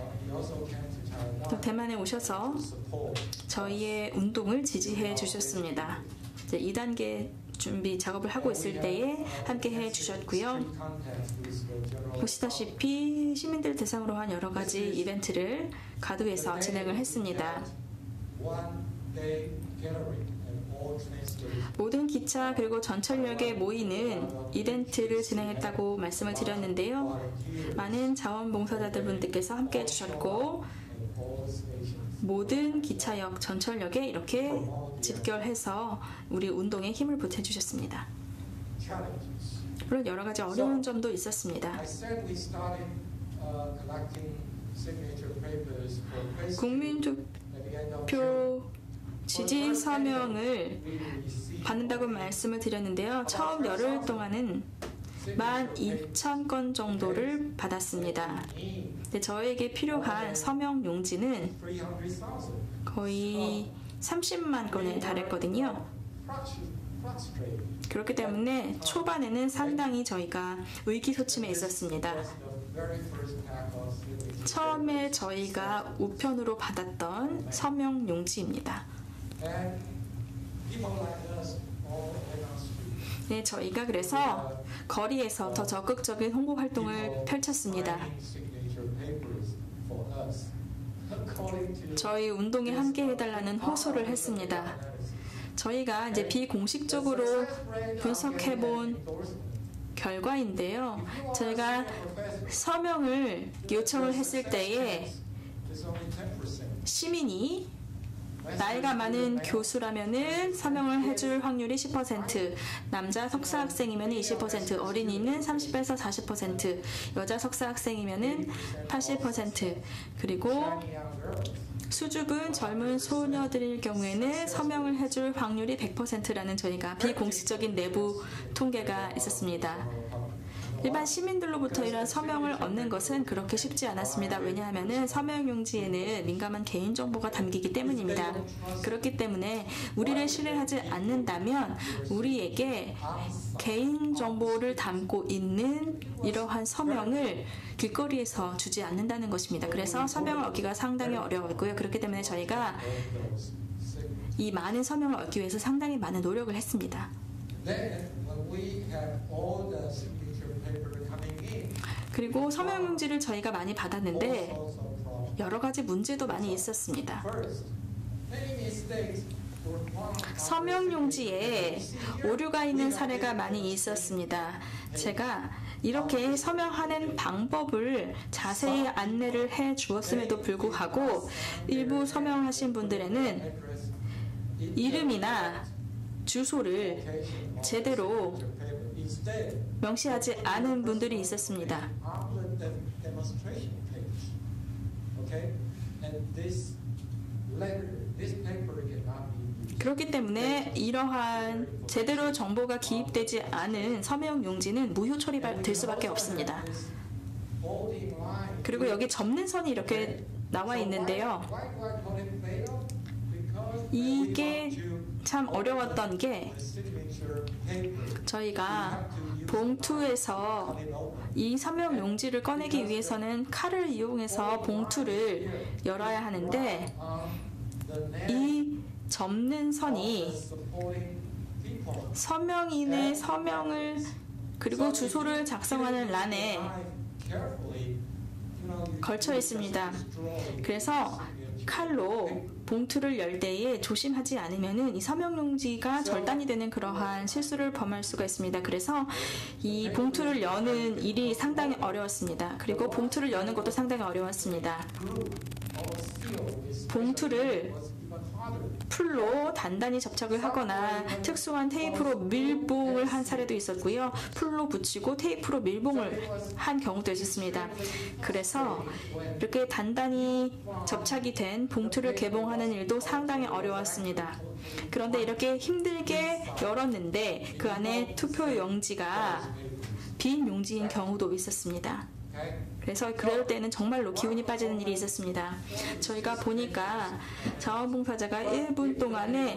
또 대만에 오셔서 저희의 운동을 지지해 주셨습니다. 이제 이 단계 준비 작업을 하고 있을 때에 함께 해 주셨고요. 보시다시피 시민들 대상으로 한 여러 가지 이벤트를 가두에서 진행을 했습니다. 모든 기차 그리고 전철역에 모이는 이벤트를 진행했다고 말씀을 드렸는데요. 많은 자원봉사자들분들께서 함께 해주셨고 모든 기차역, 전철역에 이렇게 집결해서 우리 운동에 힘을 보태주셨습니다. 물론 여러 가지 어려운 점도 있었습니다. 국민투표 지지 서명을 받는다고 말씀을 드렸는데요. 처음 열흘 동안은 만 이천 건 정도를 받았습니다. 근데 저에게 필요한 서명 용지는 거의 삼십만 건에 달했거든요. 그렇기 때문에 초반에는 상당히 저희가 의기소침해 있었습니다. 처음에 저희가 우편으로 받았던 서명 용지입니다. 네, 저희가 그래서 거리에서 더 적극적인 홍보 활동을 펼쳤습니다. 저희 운동에 함께 해달라는 호소를 했습니다. 저희가 이제 비공식적으로 분석해본 결과인데요. 저희가 서명을 요청을 했을 때에 시민이 나이가 많은 교수라면은 서명을 해줄 확률이 십 퍼센트, 남자 석사 학생이면 이십 퍼센트, 어린이는 삼십에서 사십 퍼센트, 여자 석사 학생이면은 팔십 퍼센트, 그리고 수줍은 젊은 소녀들일 경우에는 서명을 해줄 확률이 백 퍼센트라는 저희가 비공식적인 내부 통계가 있었습니다. 일반 시민들로부터 이런 서명을 얻는 것은 그렇게 쉽지 않았습니다. 왜냐하면 서명 용지에는 민감한 개인정보가 담기기 때문입니다. 그렇기 때문에 우리를 신뢰하지 않는다면 우리에게 개인정보를 담고 있는 이러한 서명을 길거리에서 주지 않는다는 것입니다. 그래서 서명을 얻기가 상당히 어려웠고요. 그렇기 때문에 저희가 이 많은 서명을 얻기 위해서 상당히 많은 노력을 했습니다. 그리고 서명 용지를 저희가 많이 받았는데 여러 가지 문제도 많이 있었습니다. 서명 용지에 오류가 있는 사례가 많이 있었습니다. 제가 이렇게 서명하는 방법을 자세히 안내를 해 주었음에도 불구하고 일부 서명하신 분들에는 이름이나 주소를 제대로 명시하지 않은 분들이 있었습니다. 그렇기 때문에 이러한 제대로 정보가 기입되지 않은 서명 용지는 무효 처리될 수밖에 없습니다. 그리고 여기 접는 선이 이렇게 나와 있는데요. 이게 참 어려웠던 게 저희가 봉투에서 이 서명 용지를 꺼내기 위해서는 칼을 이용해서 봉투를 열어야 하는데 이 접는 선이 서명인의 서명을 그리고 주소를 작성하는 란에 걸쳐 있습니다. 그래서 칼로 봉투를 열 때에 조심하지 않으면 이 서명용지가 절단이 되는 그러한 실수를 범할 수가 있습니다. 그래서 이 봉투를 여는 일이 상당히 어려웠습니다. 그리고 봉투를 여는 것도 상당히 어려웠습니다. 봉투를 풀로 단단히 접착을 하거나 특수한 테이프로 밀봉을 한 사례도 있었고요. 풀로 붙이고 테이프로 밀봉을 한 경우도 있었습니다. 그래서 이렇게 단단히 접착이 된 봉투를 개봉하는 일도 상당히 어려웠습니다. 그런데 이렇게 힘들게 열었는데 그 안에 투표 용지가 빈 용지인 경우도 있었습니다. Okay? 그래서 그럴 때는 정말로 기운이 빠지는 일이 있었습니다. 저희가 보니까 자원봉사자가 일 분 동안에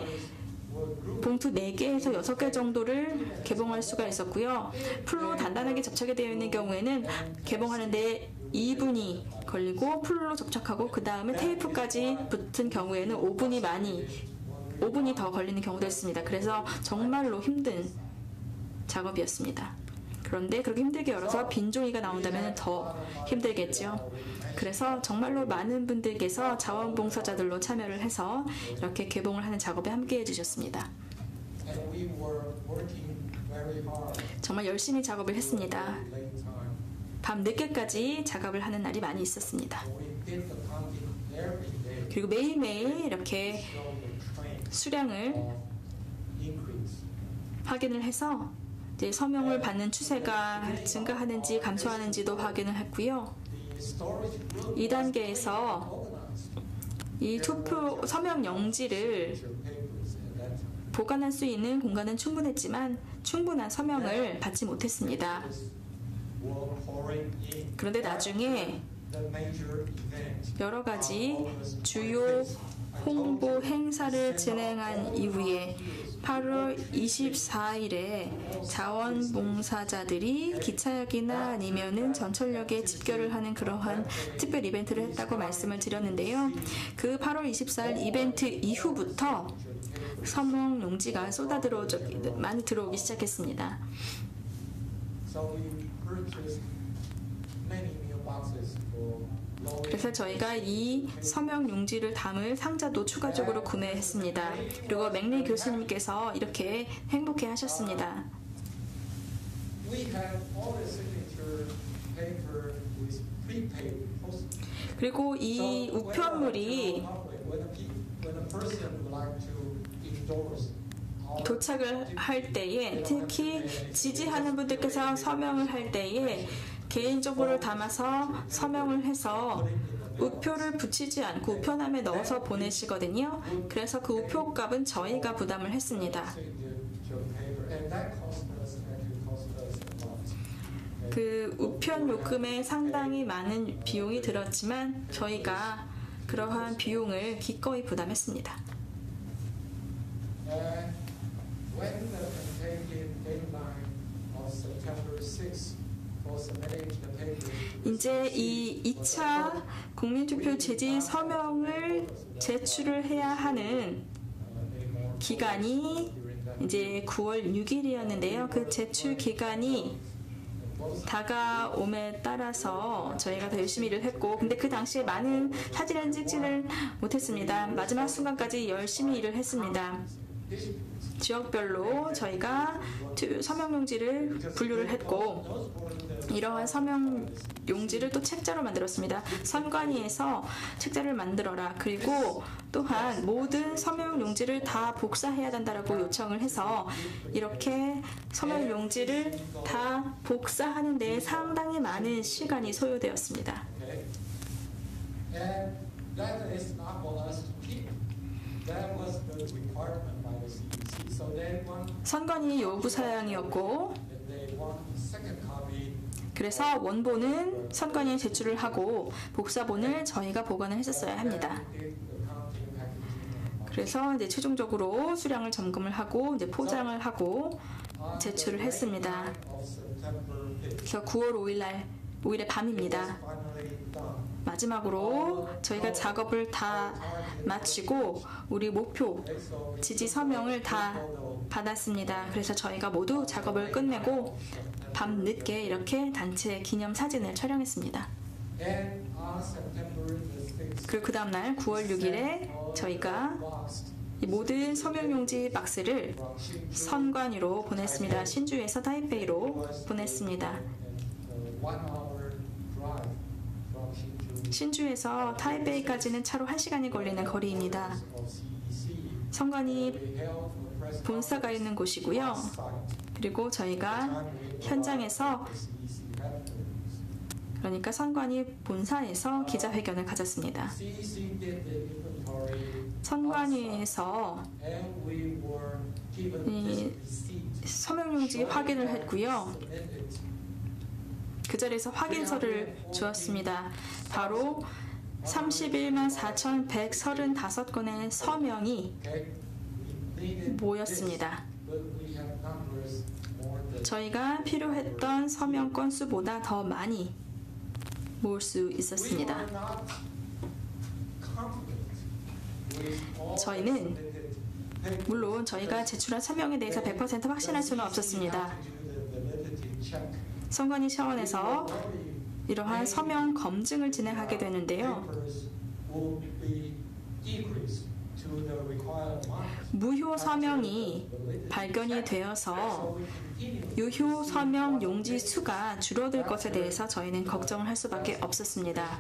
봉투 네 개에서 여섯 개 정도를 개봉할 수가 있었고요. 풀로 단단하게 접착이 되어 있는 경우에는 개봉하는데 이 분이 걸리고 풀로 접착하고 그 다음에 테이프까지 붙은 경우에는 오 분이 많이 오 분이 더 걸리는 경우도 있습니다. 그래서 정말로 힘든 작업이었습니다. 그런데 그렇게 힘들게 열어서 빈 종이가 나온다면 더 힘들겠죠. 그래서 정말로 많은 분들께서 자원봉사자들로 참여를 해서 이렇게 개봉을 하는 작업에 함께 해주셨습니다. And we were working very hard 정말 열심히 작업을 했습니다. late time. 밤 늦게까지 작업을 하는 날이 많이 있었습니다. We did the counting every day 그리고 매일매일 이렇게 to show the trend 수량을 of increase. 확인을 해서 이제 서명을 받는 추세가 증가하는지 감소하는지도 확인을 했고요. The storage group 이 단계에서 organized 이 투표 서명 용지를 your papers at that time. 보관할 수 있는 공간은 충분했지만 충분한 서명을 받지 못했습니다. Were pouring in. 그런데 나중에 The major event. 여러 가지 주요 홍보 행사를 진행한 이후에 팔월 이십사일에 자원봉사자들이 기차역이나 아니면은 전철역에 집결을 하는 그러한 특별 이벤트를 했다고 말씀을 드렸는데요. 그 팔월 이십사일 이벤트 이후부터 서명 용지가 쏟아 들어 많이 들어오기 시작했습니다. So we purchased many mailboxes for low 그래서 저희가 이 서명 용지를 담을 상자도 추가적으로 구매했습니다. 그리고 맥리 교수님께서 이렇게 행복해 하셨습니다. We have all the signature paper with prepaid postage. 그리고 이 우편물이 When a, pe- when a person would like to endorse our 도착을 할 때에 특히 지지하는 분들께서 서명을 할 때에 개인정보를 담아서 서명을 해서 우표를 붙이지 않고 우편함에 넣어서 보내시거든요. 그래서 그 우표 값은 저희가 부담을 했습니다. signature paper, and that cost us actually cost us a lot. 그 우편 요금에 상당히 많은 비용이 들었지만 저희가 그러한 비용을 기꺼이 부담했습니다. And when the tentative deadline of September sixth for submitting the paper, 이제 이 이 차 국민투표 제지 서명을 제출을 해야 하는 기간이 이제 구월 육일이었는데요. 그 제출 기간이 다가옴에 따라서 저희가 더 열심히 일을 했고, 근데 그 당시에 많은 사진을 찍지를 못했습니다. 마지막 순간까지 열심히 일을 했습니다. 지역별로 저희가 투- 서명용지를 분류를 했고, 이러한 서명용지를 또 책자로 만들었습니다. 선관위에서 책자를 만들어라. 그리고 또한 모든 서명용지를 다 복사해야 된다라고 요청을 해서 이렇게 서명용지를 다 복사하는 데에 상당히 많은 시간이 소요되었습니다. okay, and that is not for us to keep. That was the requirement by the C E C. So they want 선관위 요구 사항이었고, they want second copy. 그래서 원본은 선관위에 제출을 하고 복사본을 저희가 보관을 했었어야 합니다. Did the counting, packaging, and 그래서 이제 최종적으로 수량을 점검을 하고 이제 포장을 하고 on 제출을 the 했습니다. night of September fifth, 그래서 구월 오일날 오일의 밤입니다. finally done. 마지막으로 저희가 작업을 다 마치고 우리 목표 지지 서명을 다 받았습니다. 그래서 저희가 모두 작업을 끝내고 밤 늦게 이렇게 단체 기념 사진을 촬영했습니다. And on September the sixth, 그리고 그 다음날 구월 육일에 저희가 이 모든 서명용지 박스를 선관위로 보냈습니다. 신주에서 타이페이로 보냈습니다. one hour drive from Hsinchu 신주에서 타이베이까지는 차로 한 시간이 걸리는 거리입니다. of C E C. 선관위 We held a press 본사가 있는 곳이고요. site. 그리고 저희가 현장에서 C E C headquarters. 그러니까 선관위 본사에서 기자회견을 가졌습니다. C E C did the inventory 선관위에서 and we were given 이 this receipt. 서명용지 확인을 했고요. Submitted 그 자리에서 확인서를 주었습니다. 바로 삼십일만 사천백삼십오 건의 서명이 모였습니다. 저희가 필요했던 서명 건수보다 더 많이 모을 수 있었습니다. 저희는 물론 저희가 제출한 서명에 대해서 백 퍼센트 확신할 수는 없었습니다. 선관위 차원에서 이러한 서명 검증을 진행하게 되는데요. 무효 서명이 발견이 되어서 유효 서명 용지 수가 줄어들 것에 대해서 저희는 걱정을 할 수밖에 없었습니다.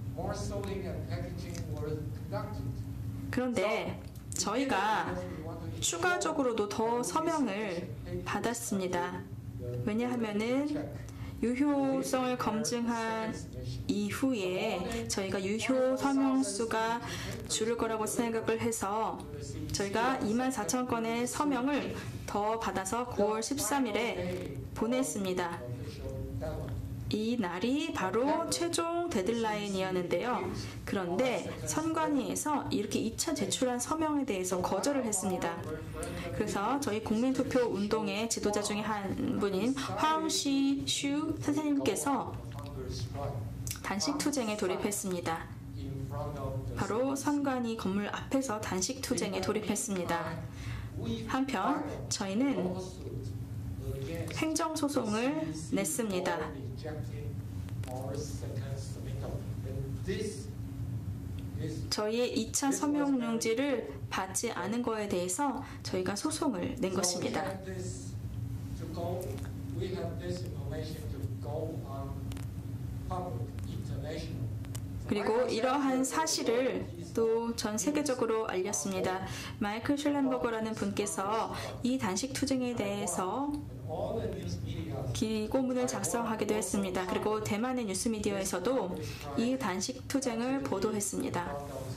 그런데 저희가 추가적으로도 더 서명을 받았습니다. 왜냐하면은 유효성을 검증한 이후에 저희가 유효 서명 수가 줄을 거라고 생각을 해서 저희가 이만 사천 건의 서명을 더 받아서 구월 십삼일에 보냈습니다. 이 날이 바로 최종 데드라인이었는데요. 그런데 선관위에서 이렇게 이 차 제출한 서명에 대해서 거절을 했습니다. 그래서 저희 국민투표 운동의 지도자 중에 한 분인 황시 슈 선생님께서 단식 투쟁에 돌입했습니다. 바로 선관위 건물 앞에서 단식 투쟁에 돌입했습니다. 한편 저희는 행정소송을 냈습니다. 저희의 이 차 서명 용지를 받지 않은 거에 대해서 저희가 소송을 낸 것입니다. 그리고 이러한 사실을 또 전 세계적으로 알렸습니다. 마이클 슐렌버거라는 분께서 이 단식 투쟁에 대해서 기고문을 작성하기도 했습니다. 그리고 대만의 뉴스미디어에서도 이 단식 투쟁을 보도했습니다.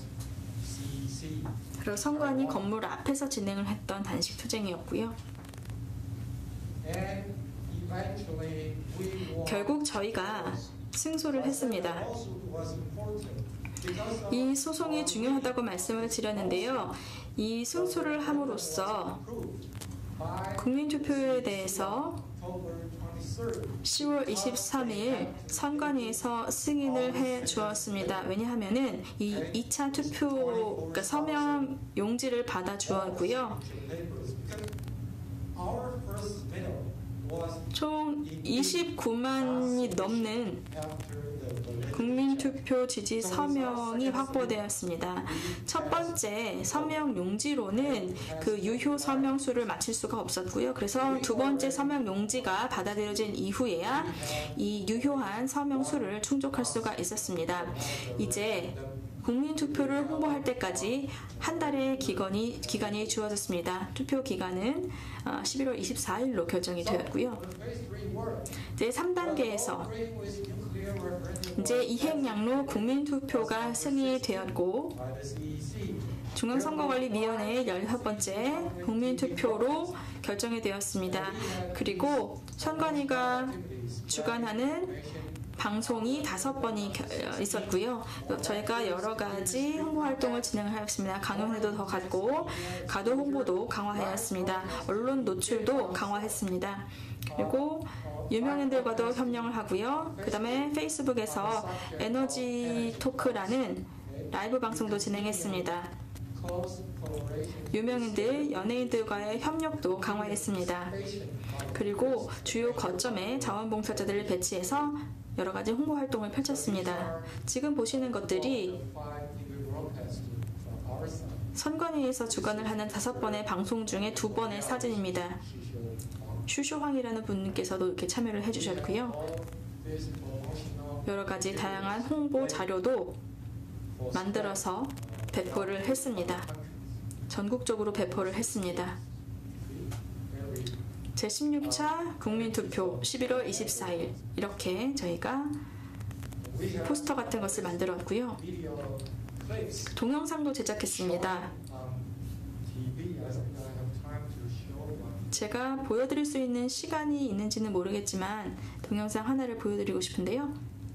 그리고 선관위 건물 앞에서 진행을 했던 단식 투쟁이었고요. 결국 저희가 승소를 했습니다. 이 소송이 중요하다고 말씀을 드렸는데요. 이 승소를 함으로써 국민투표에 대해서 시월 이십삼일 선관위에서 승인을 해 주었습니다. 왜냐하면은 이 이 차 투표 그러니까 서명 용지를 받아 주었고요. 총 이십구만이 넘는 국민투표 지지 서명이 확보되었습니다. 첫 번째 서명 용지로는 그 유효 서명 수를 맞출 수가 없었고요. 그래서 두 번째 서명 용지가 받아들여진 이후에야 이 유효한 서명 수를 충족할 수가 있었습니다. 이제 국민투표를 홍보할 때까지 한 달의 기간이, 기간이 주어졌습니다. 투표 기간은 십일월 이십사일로 결정이 되었고요. 이제 삼 단계에서 이제 이행양로 국민투표가 승인이 되었고 중앙선거관리위원회의 열여섯 번째 국민투표로 결정이 되었습니다. 그리고 선관위가 주관하는 방송이 다섯 번이 있었고요. 저희가 여러 가지 홍보 활동을 진행하였습니다. 강연회도 더 갖고 가도 홍보도 강화하였습니다. 언론 노출도 강화했습니다. 그리고 유명인들과도 협력을 하고요. 그 다음에 페이스북에서 에너지 토크라는 라이브 방송도 진행했습니다. 유명인들, 연예인들과의 협력도 강화했습니다. 그리고 주요 거점에 자원봉사자들을 배치해서 여러 가지 홍보 활동을 펼쳤습니다. 지금 보시는 것들이 선관위에서 주관을 하는 다섯 번의 방송 중에 두 번의 사진입니다. 슈슈황이라는 분께서도 이렇게 참여를 해주셨고요. 여러 가지 다양한 홍보 자료도 만들어서 배포를 했습니다. 전국적으로 배포를 했습니다. 제십육 차 국민투표 십일월 이십사일 이렇게 저희가 포스터 같은 것을 만들었고요. 동영상도 제작했습니다. 제가 보여드릴 수 있는 시간이 있는지는 모르겠지만 동영상 하나를 보여드리고 싶은데요.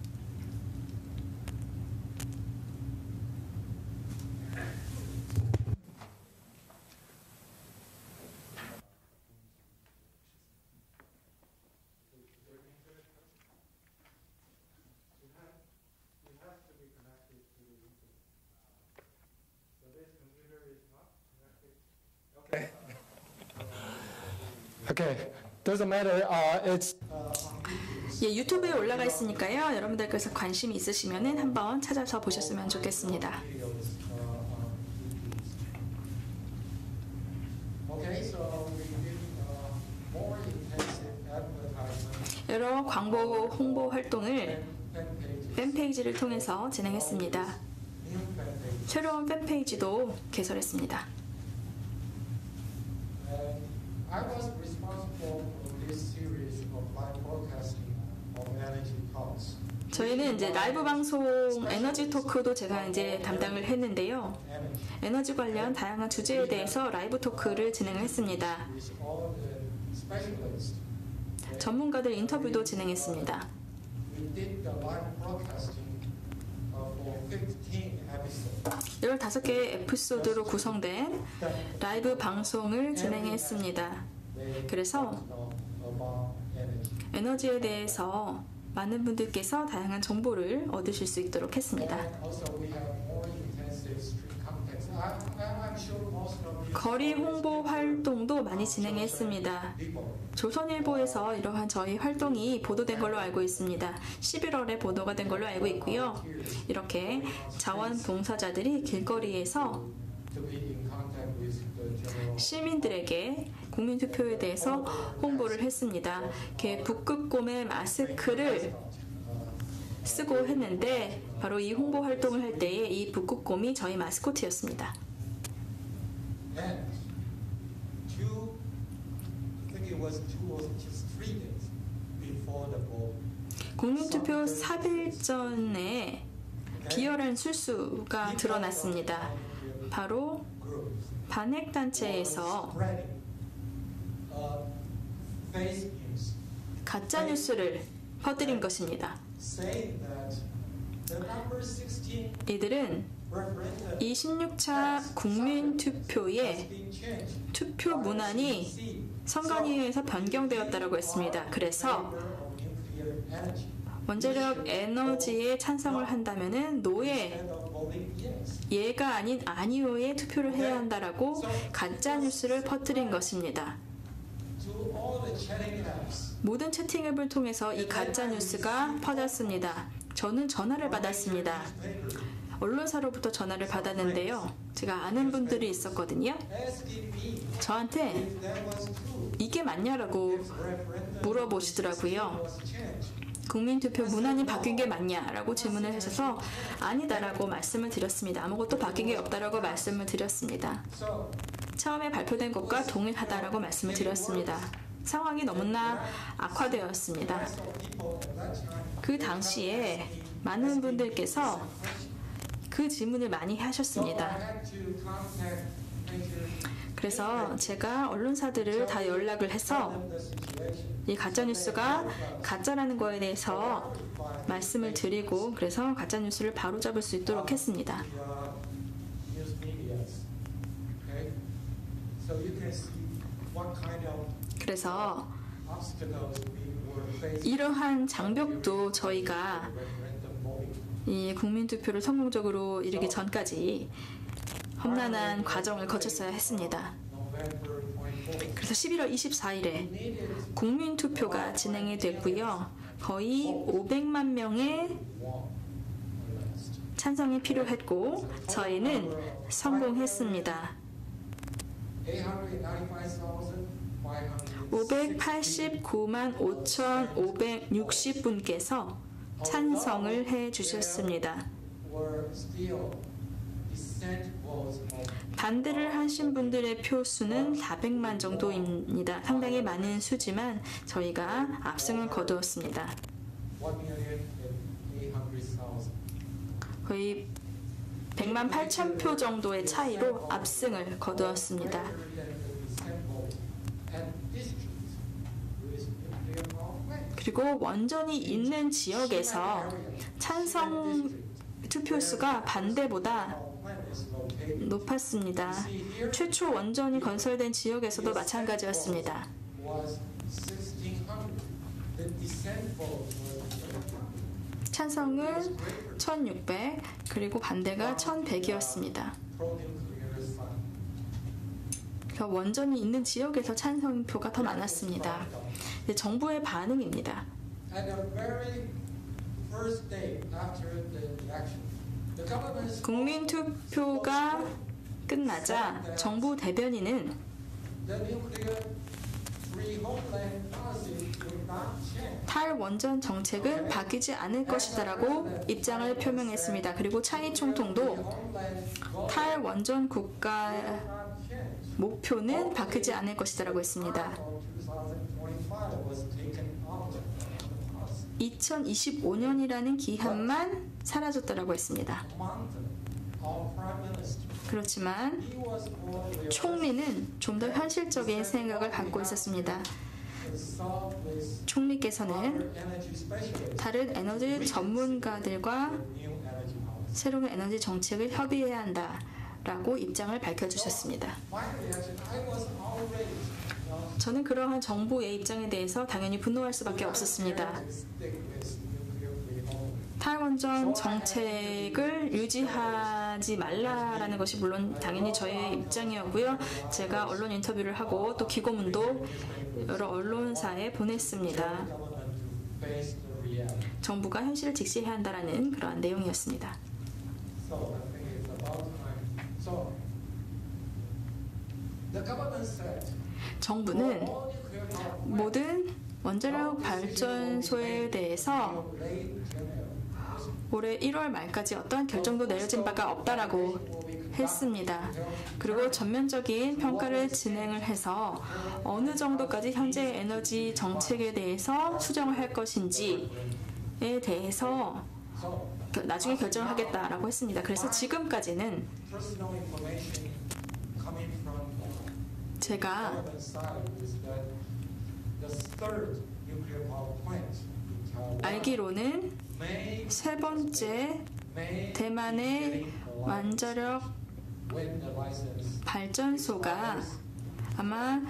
Okay, doesn't matter. Uh, it's 예, 유튜브에 올라가 있으니까요. 여러분들께서 관심이 있으시면 한번 찾아서 보셨으면 좋겠습니다. videos uh, on YouTube. Okay, so we did uh, more intensive advertisement 여러 광고 홍보 활동을 fan pages, 팬페이지를 통해서 진행했습니다. new fan pages. 새로운 팬페이지도 개설했습니다. And I was responsible for this series of live broadcasting of energy talks. 저희는 이제 라이브 방송 에너지 토크도 제가 이제 담당을 했는데요. Energy 에너지 관련 다양한 주제에 대해서 라이브 토크를 진행을 했습니다. with all the specialists. 전문가들 인터뷰도 진행했습니다. We did the live broadcasting uh, for fifteen episodes. 열다섯 개의 에피소드로 구성된 라이브 방송을 진행했습니다. 그래서 About energy. 에너지에 대해서 많은 분들께서 다양한 정보를 얻으실 수 있도록 했습니다. And also we have more intensive street contacts. I, I, I'm sure most of you 거리 홍보 활동도 많이 진행했습니다. people. 조선일보에서 이러한 저희 활동이 보도된 걸로 알고 있습니다. 십일월에 보도가 된 걸로 알고 있고요. 이렇게 자원봉사자들이 길거리에서 To be in contact with the general. 시민들에게 국민투표에 대해서 홍보를 했습니다. 이렇게 북극곰의 마스크를 쓰고 했는데 바로 이 홍보 활동을 할 때에 이 북극곰이 저희 마스코트였습니다. And two, I think it was two or just three days before the vote. 국민투표 삼 일 전에 비열한 술수가 드러났습니다. 바로 Groups 반핵단체에서 spreading uh, fake news, 가짜 뉴스를 퍼뜨린 것입니다. saying that the number sixteen 이들은 referendum 이 십육 차 국민투표에 has been changed. 투표 문안이 선관위에서 변경되었다고 했습니다. 그래서 Nuclear energy. 원자력 에너지에 찬성을 한다면은 노예 Instead of voting yes. 예가 아닌 아니오에 투표를 해야 한다라고 가짜 뉴스를 퍼뜨린 것입니다. To all the chatting apps. 모든 채팅 앱을 통해서 이 가짜 뉴스가 퍼졌습니다. 저는 전화를 받았습니다. 언론사로부터 전화를 받았는데요. 제가 아는 분들이 있었거든요. Asking me 저한테 if that was true. 이게 맞냐라고 Referendum 물어보시더라고요. was changed. 국민투표 문안이 바뀐 게 맞냐라고 질문을 하셔서 아니다라고 말씀을 드렸습니다. 아무것도 바뀐 게 없다라고 말씀을 드렸습니다. So 처음에 발표된 것과 동일하다라고 말씀을 드렸습니다. 상황이 너무나 악화되었습니다. lots of people at that time 그 당시에 많은 분들께서 그 질문을 많이 So I 하셨습니다. had to contact major 그래서 제가 언론사들을 다 연락을 해서 them the situation. 이 가짜 뉴스가 가짜라는 거에 대해서 말씀을 드리고 그래서 가짜 뉴스를 바로잡을 수 있도록 했습니다. The uh, news medias. Okay? So you can see what kind of 그래서 obstacles we were facing. 이러한 장벽도 저희가 Referendum voting. 이 국민투표를 성공적으로 이르기 전까지 험난한 과정을 거쳤어야 했습니다. November twenty-fourth. 그래서 십일월 이십사일에 Needed 국민투표가 진행이 됐고요. 거의 오백만 명의 one or less. 찬성이 필요했고 저희는 성공했습니다. eight hundred ninety-five thousand five hundred 오백팔십구만 오천오백육십 분께서 찬성을 해 주셨습니다. were still dissent votes of 반대를 하신 분들의 표수는 사백만 정도입니다. 상당히 많은 수지만 저희가 압승을 거두었습니다. one million eight hundred thousand. 거의 백만 팔천 표 정도의 차이로 압승을 거두었습니다. Greater than the dissent vote. And 그리고 원전이 있는 지역에서 찬성 투표수가 반대보다 높았습니다. 최초 원전이 건설된 지역에서도 마찬가지였습니다. 찬성은 천육백, 그리고 반대가 천백이었습니다. 원전이 있는 지역에서 찬성표가 더 많았습니다. 네, 정부의 반응입니다. 국민 투표가 끝나자 정부 대변인은 탈원전 정책은 바뀌지 않을 것이다라고 입장을 표명했습니다. 그리고 차이 총통도 탈원전 국가 목표는 바뀌지 않을 것이다라고 했습니다. 이천이십오 년이라는 기한만 사라졌다라고 했습니다. 그렇지만 총리는 좀 더 현실적인 생각을 갖고 있었습니다. 총리께서는 다른 에너지 전문가들과 새로운 에너지 정책을 협의해야 한다라고 입장을 밝혀주셨습니다. 저는 그러한 정부의 입장에 대해서 당연히 분노할 수밖에 없었습니다. 탈원전 정책을 유지하지 말라라는 것이 물론 당연히 저의 입장이었고요. 제가 언론 인터뷰를 하고 또 기고문도 여러 언론사에 보냈습니다. 정부가 현실을 직시해야 한다라는 그러한 내용이었습니다. 정부는 모든 원자력 발전소에 대해서 올해 일월 말까지 어떠한 결정도 내려진 바가 없다라고 했습니다. 그리고 전면적인 평가를 진행을 해서 어느 정도까지 현재 에너지 정책에 대해서 수정을 할 것인지에 대해서 나중에 결정을 하겠다라고 했습니다. 그래서 지금까지는 제가 알기로는 세 번째 대만의 원자력 발전소가 아마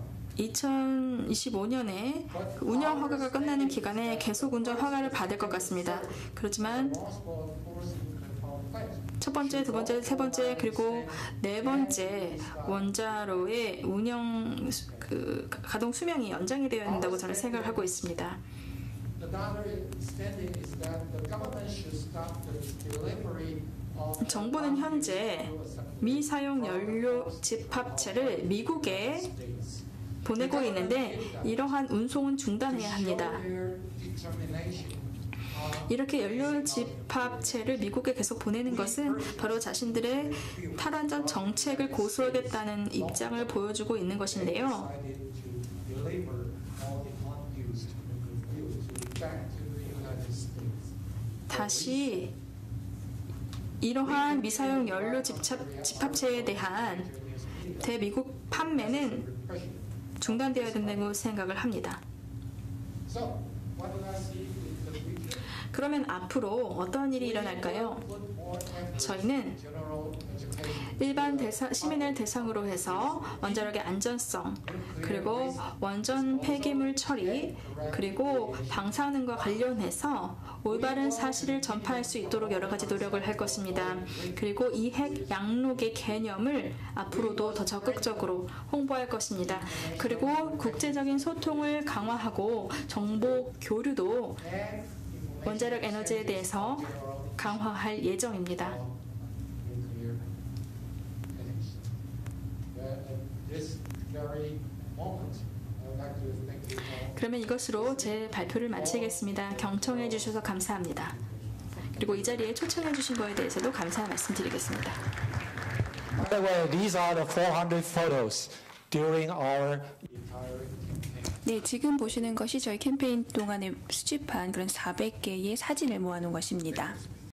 이천이십오 년에 운영 허가가 끝나는 기간에 계속 운전 허가를 받을 것 같습니다. 그렇지만 첫 번째, 두 번째, 세 번째, 그리고 네 번째 원자로의 운영 그 가동 수명이 연장이 되어야 된다고 저는 생각을 하고 있습니다. 정부는 현재 미사용 연료 집합체를 미국에 보내고 있는데 이러한 운송은 중단해야 합니다. 이렇게 연료 집합체를 미국에 계속 보내는 것은 바로 자신들의 탈원전 정책을 고수하겠다는 입장을 보여주고 있는 것인데요. 다시 이러한 미사용 연료 집합, 집합체에 대한 대미국 판매는 중단되어야 된다고 생각을 합니다. 그러면 앞으로 어떤 일이 일어날까요? 저희는 일반 대사, 시민을 대상으로 해서 원자력의 안전성, 그리고 원전 폐기물 처리, 그리고 방사능과 관련해서 올바른 사실을 전파할 수 있도록 여러 가지 노력을 할 것입니다. 그리고 이 핵 양록의 개념을 앞으로도 더 적극적으로 홍보할 것입니다. 그리고 국제적인 소통을 강화하고 정보 교류도 원자력 에너지에 대해서 강화할 예정입니다. 그러면 이것으로 제 발표를 마치겠습니다. 경청해 주셔서 감사합니다. 그리고 이 자리에 초청해 주신 거에 대해서도 감사 말씀드리겠습니다. By the way, these are the four hundred photos during our 네, 지금 보시는 것이 저희 캠페인 동안에 수집한 그런 사백 개의 사진을 모아놓은 것입니다.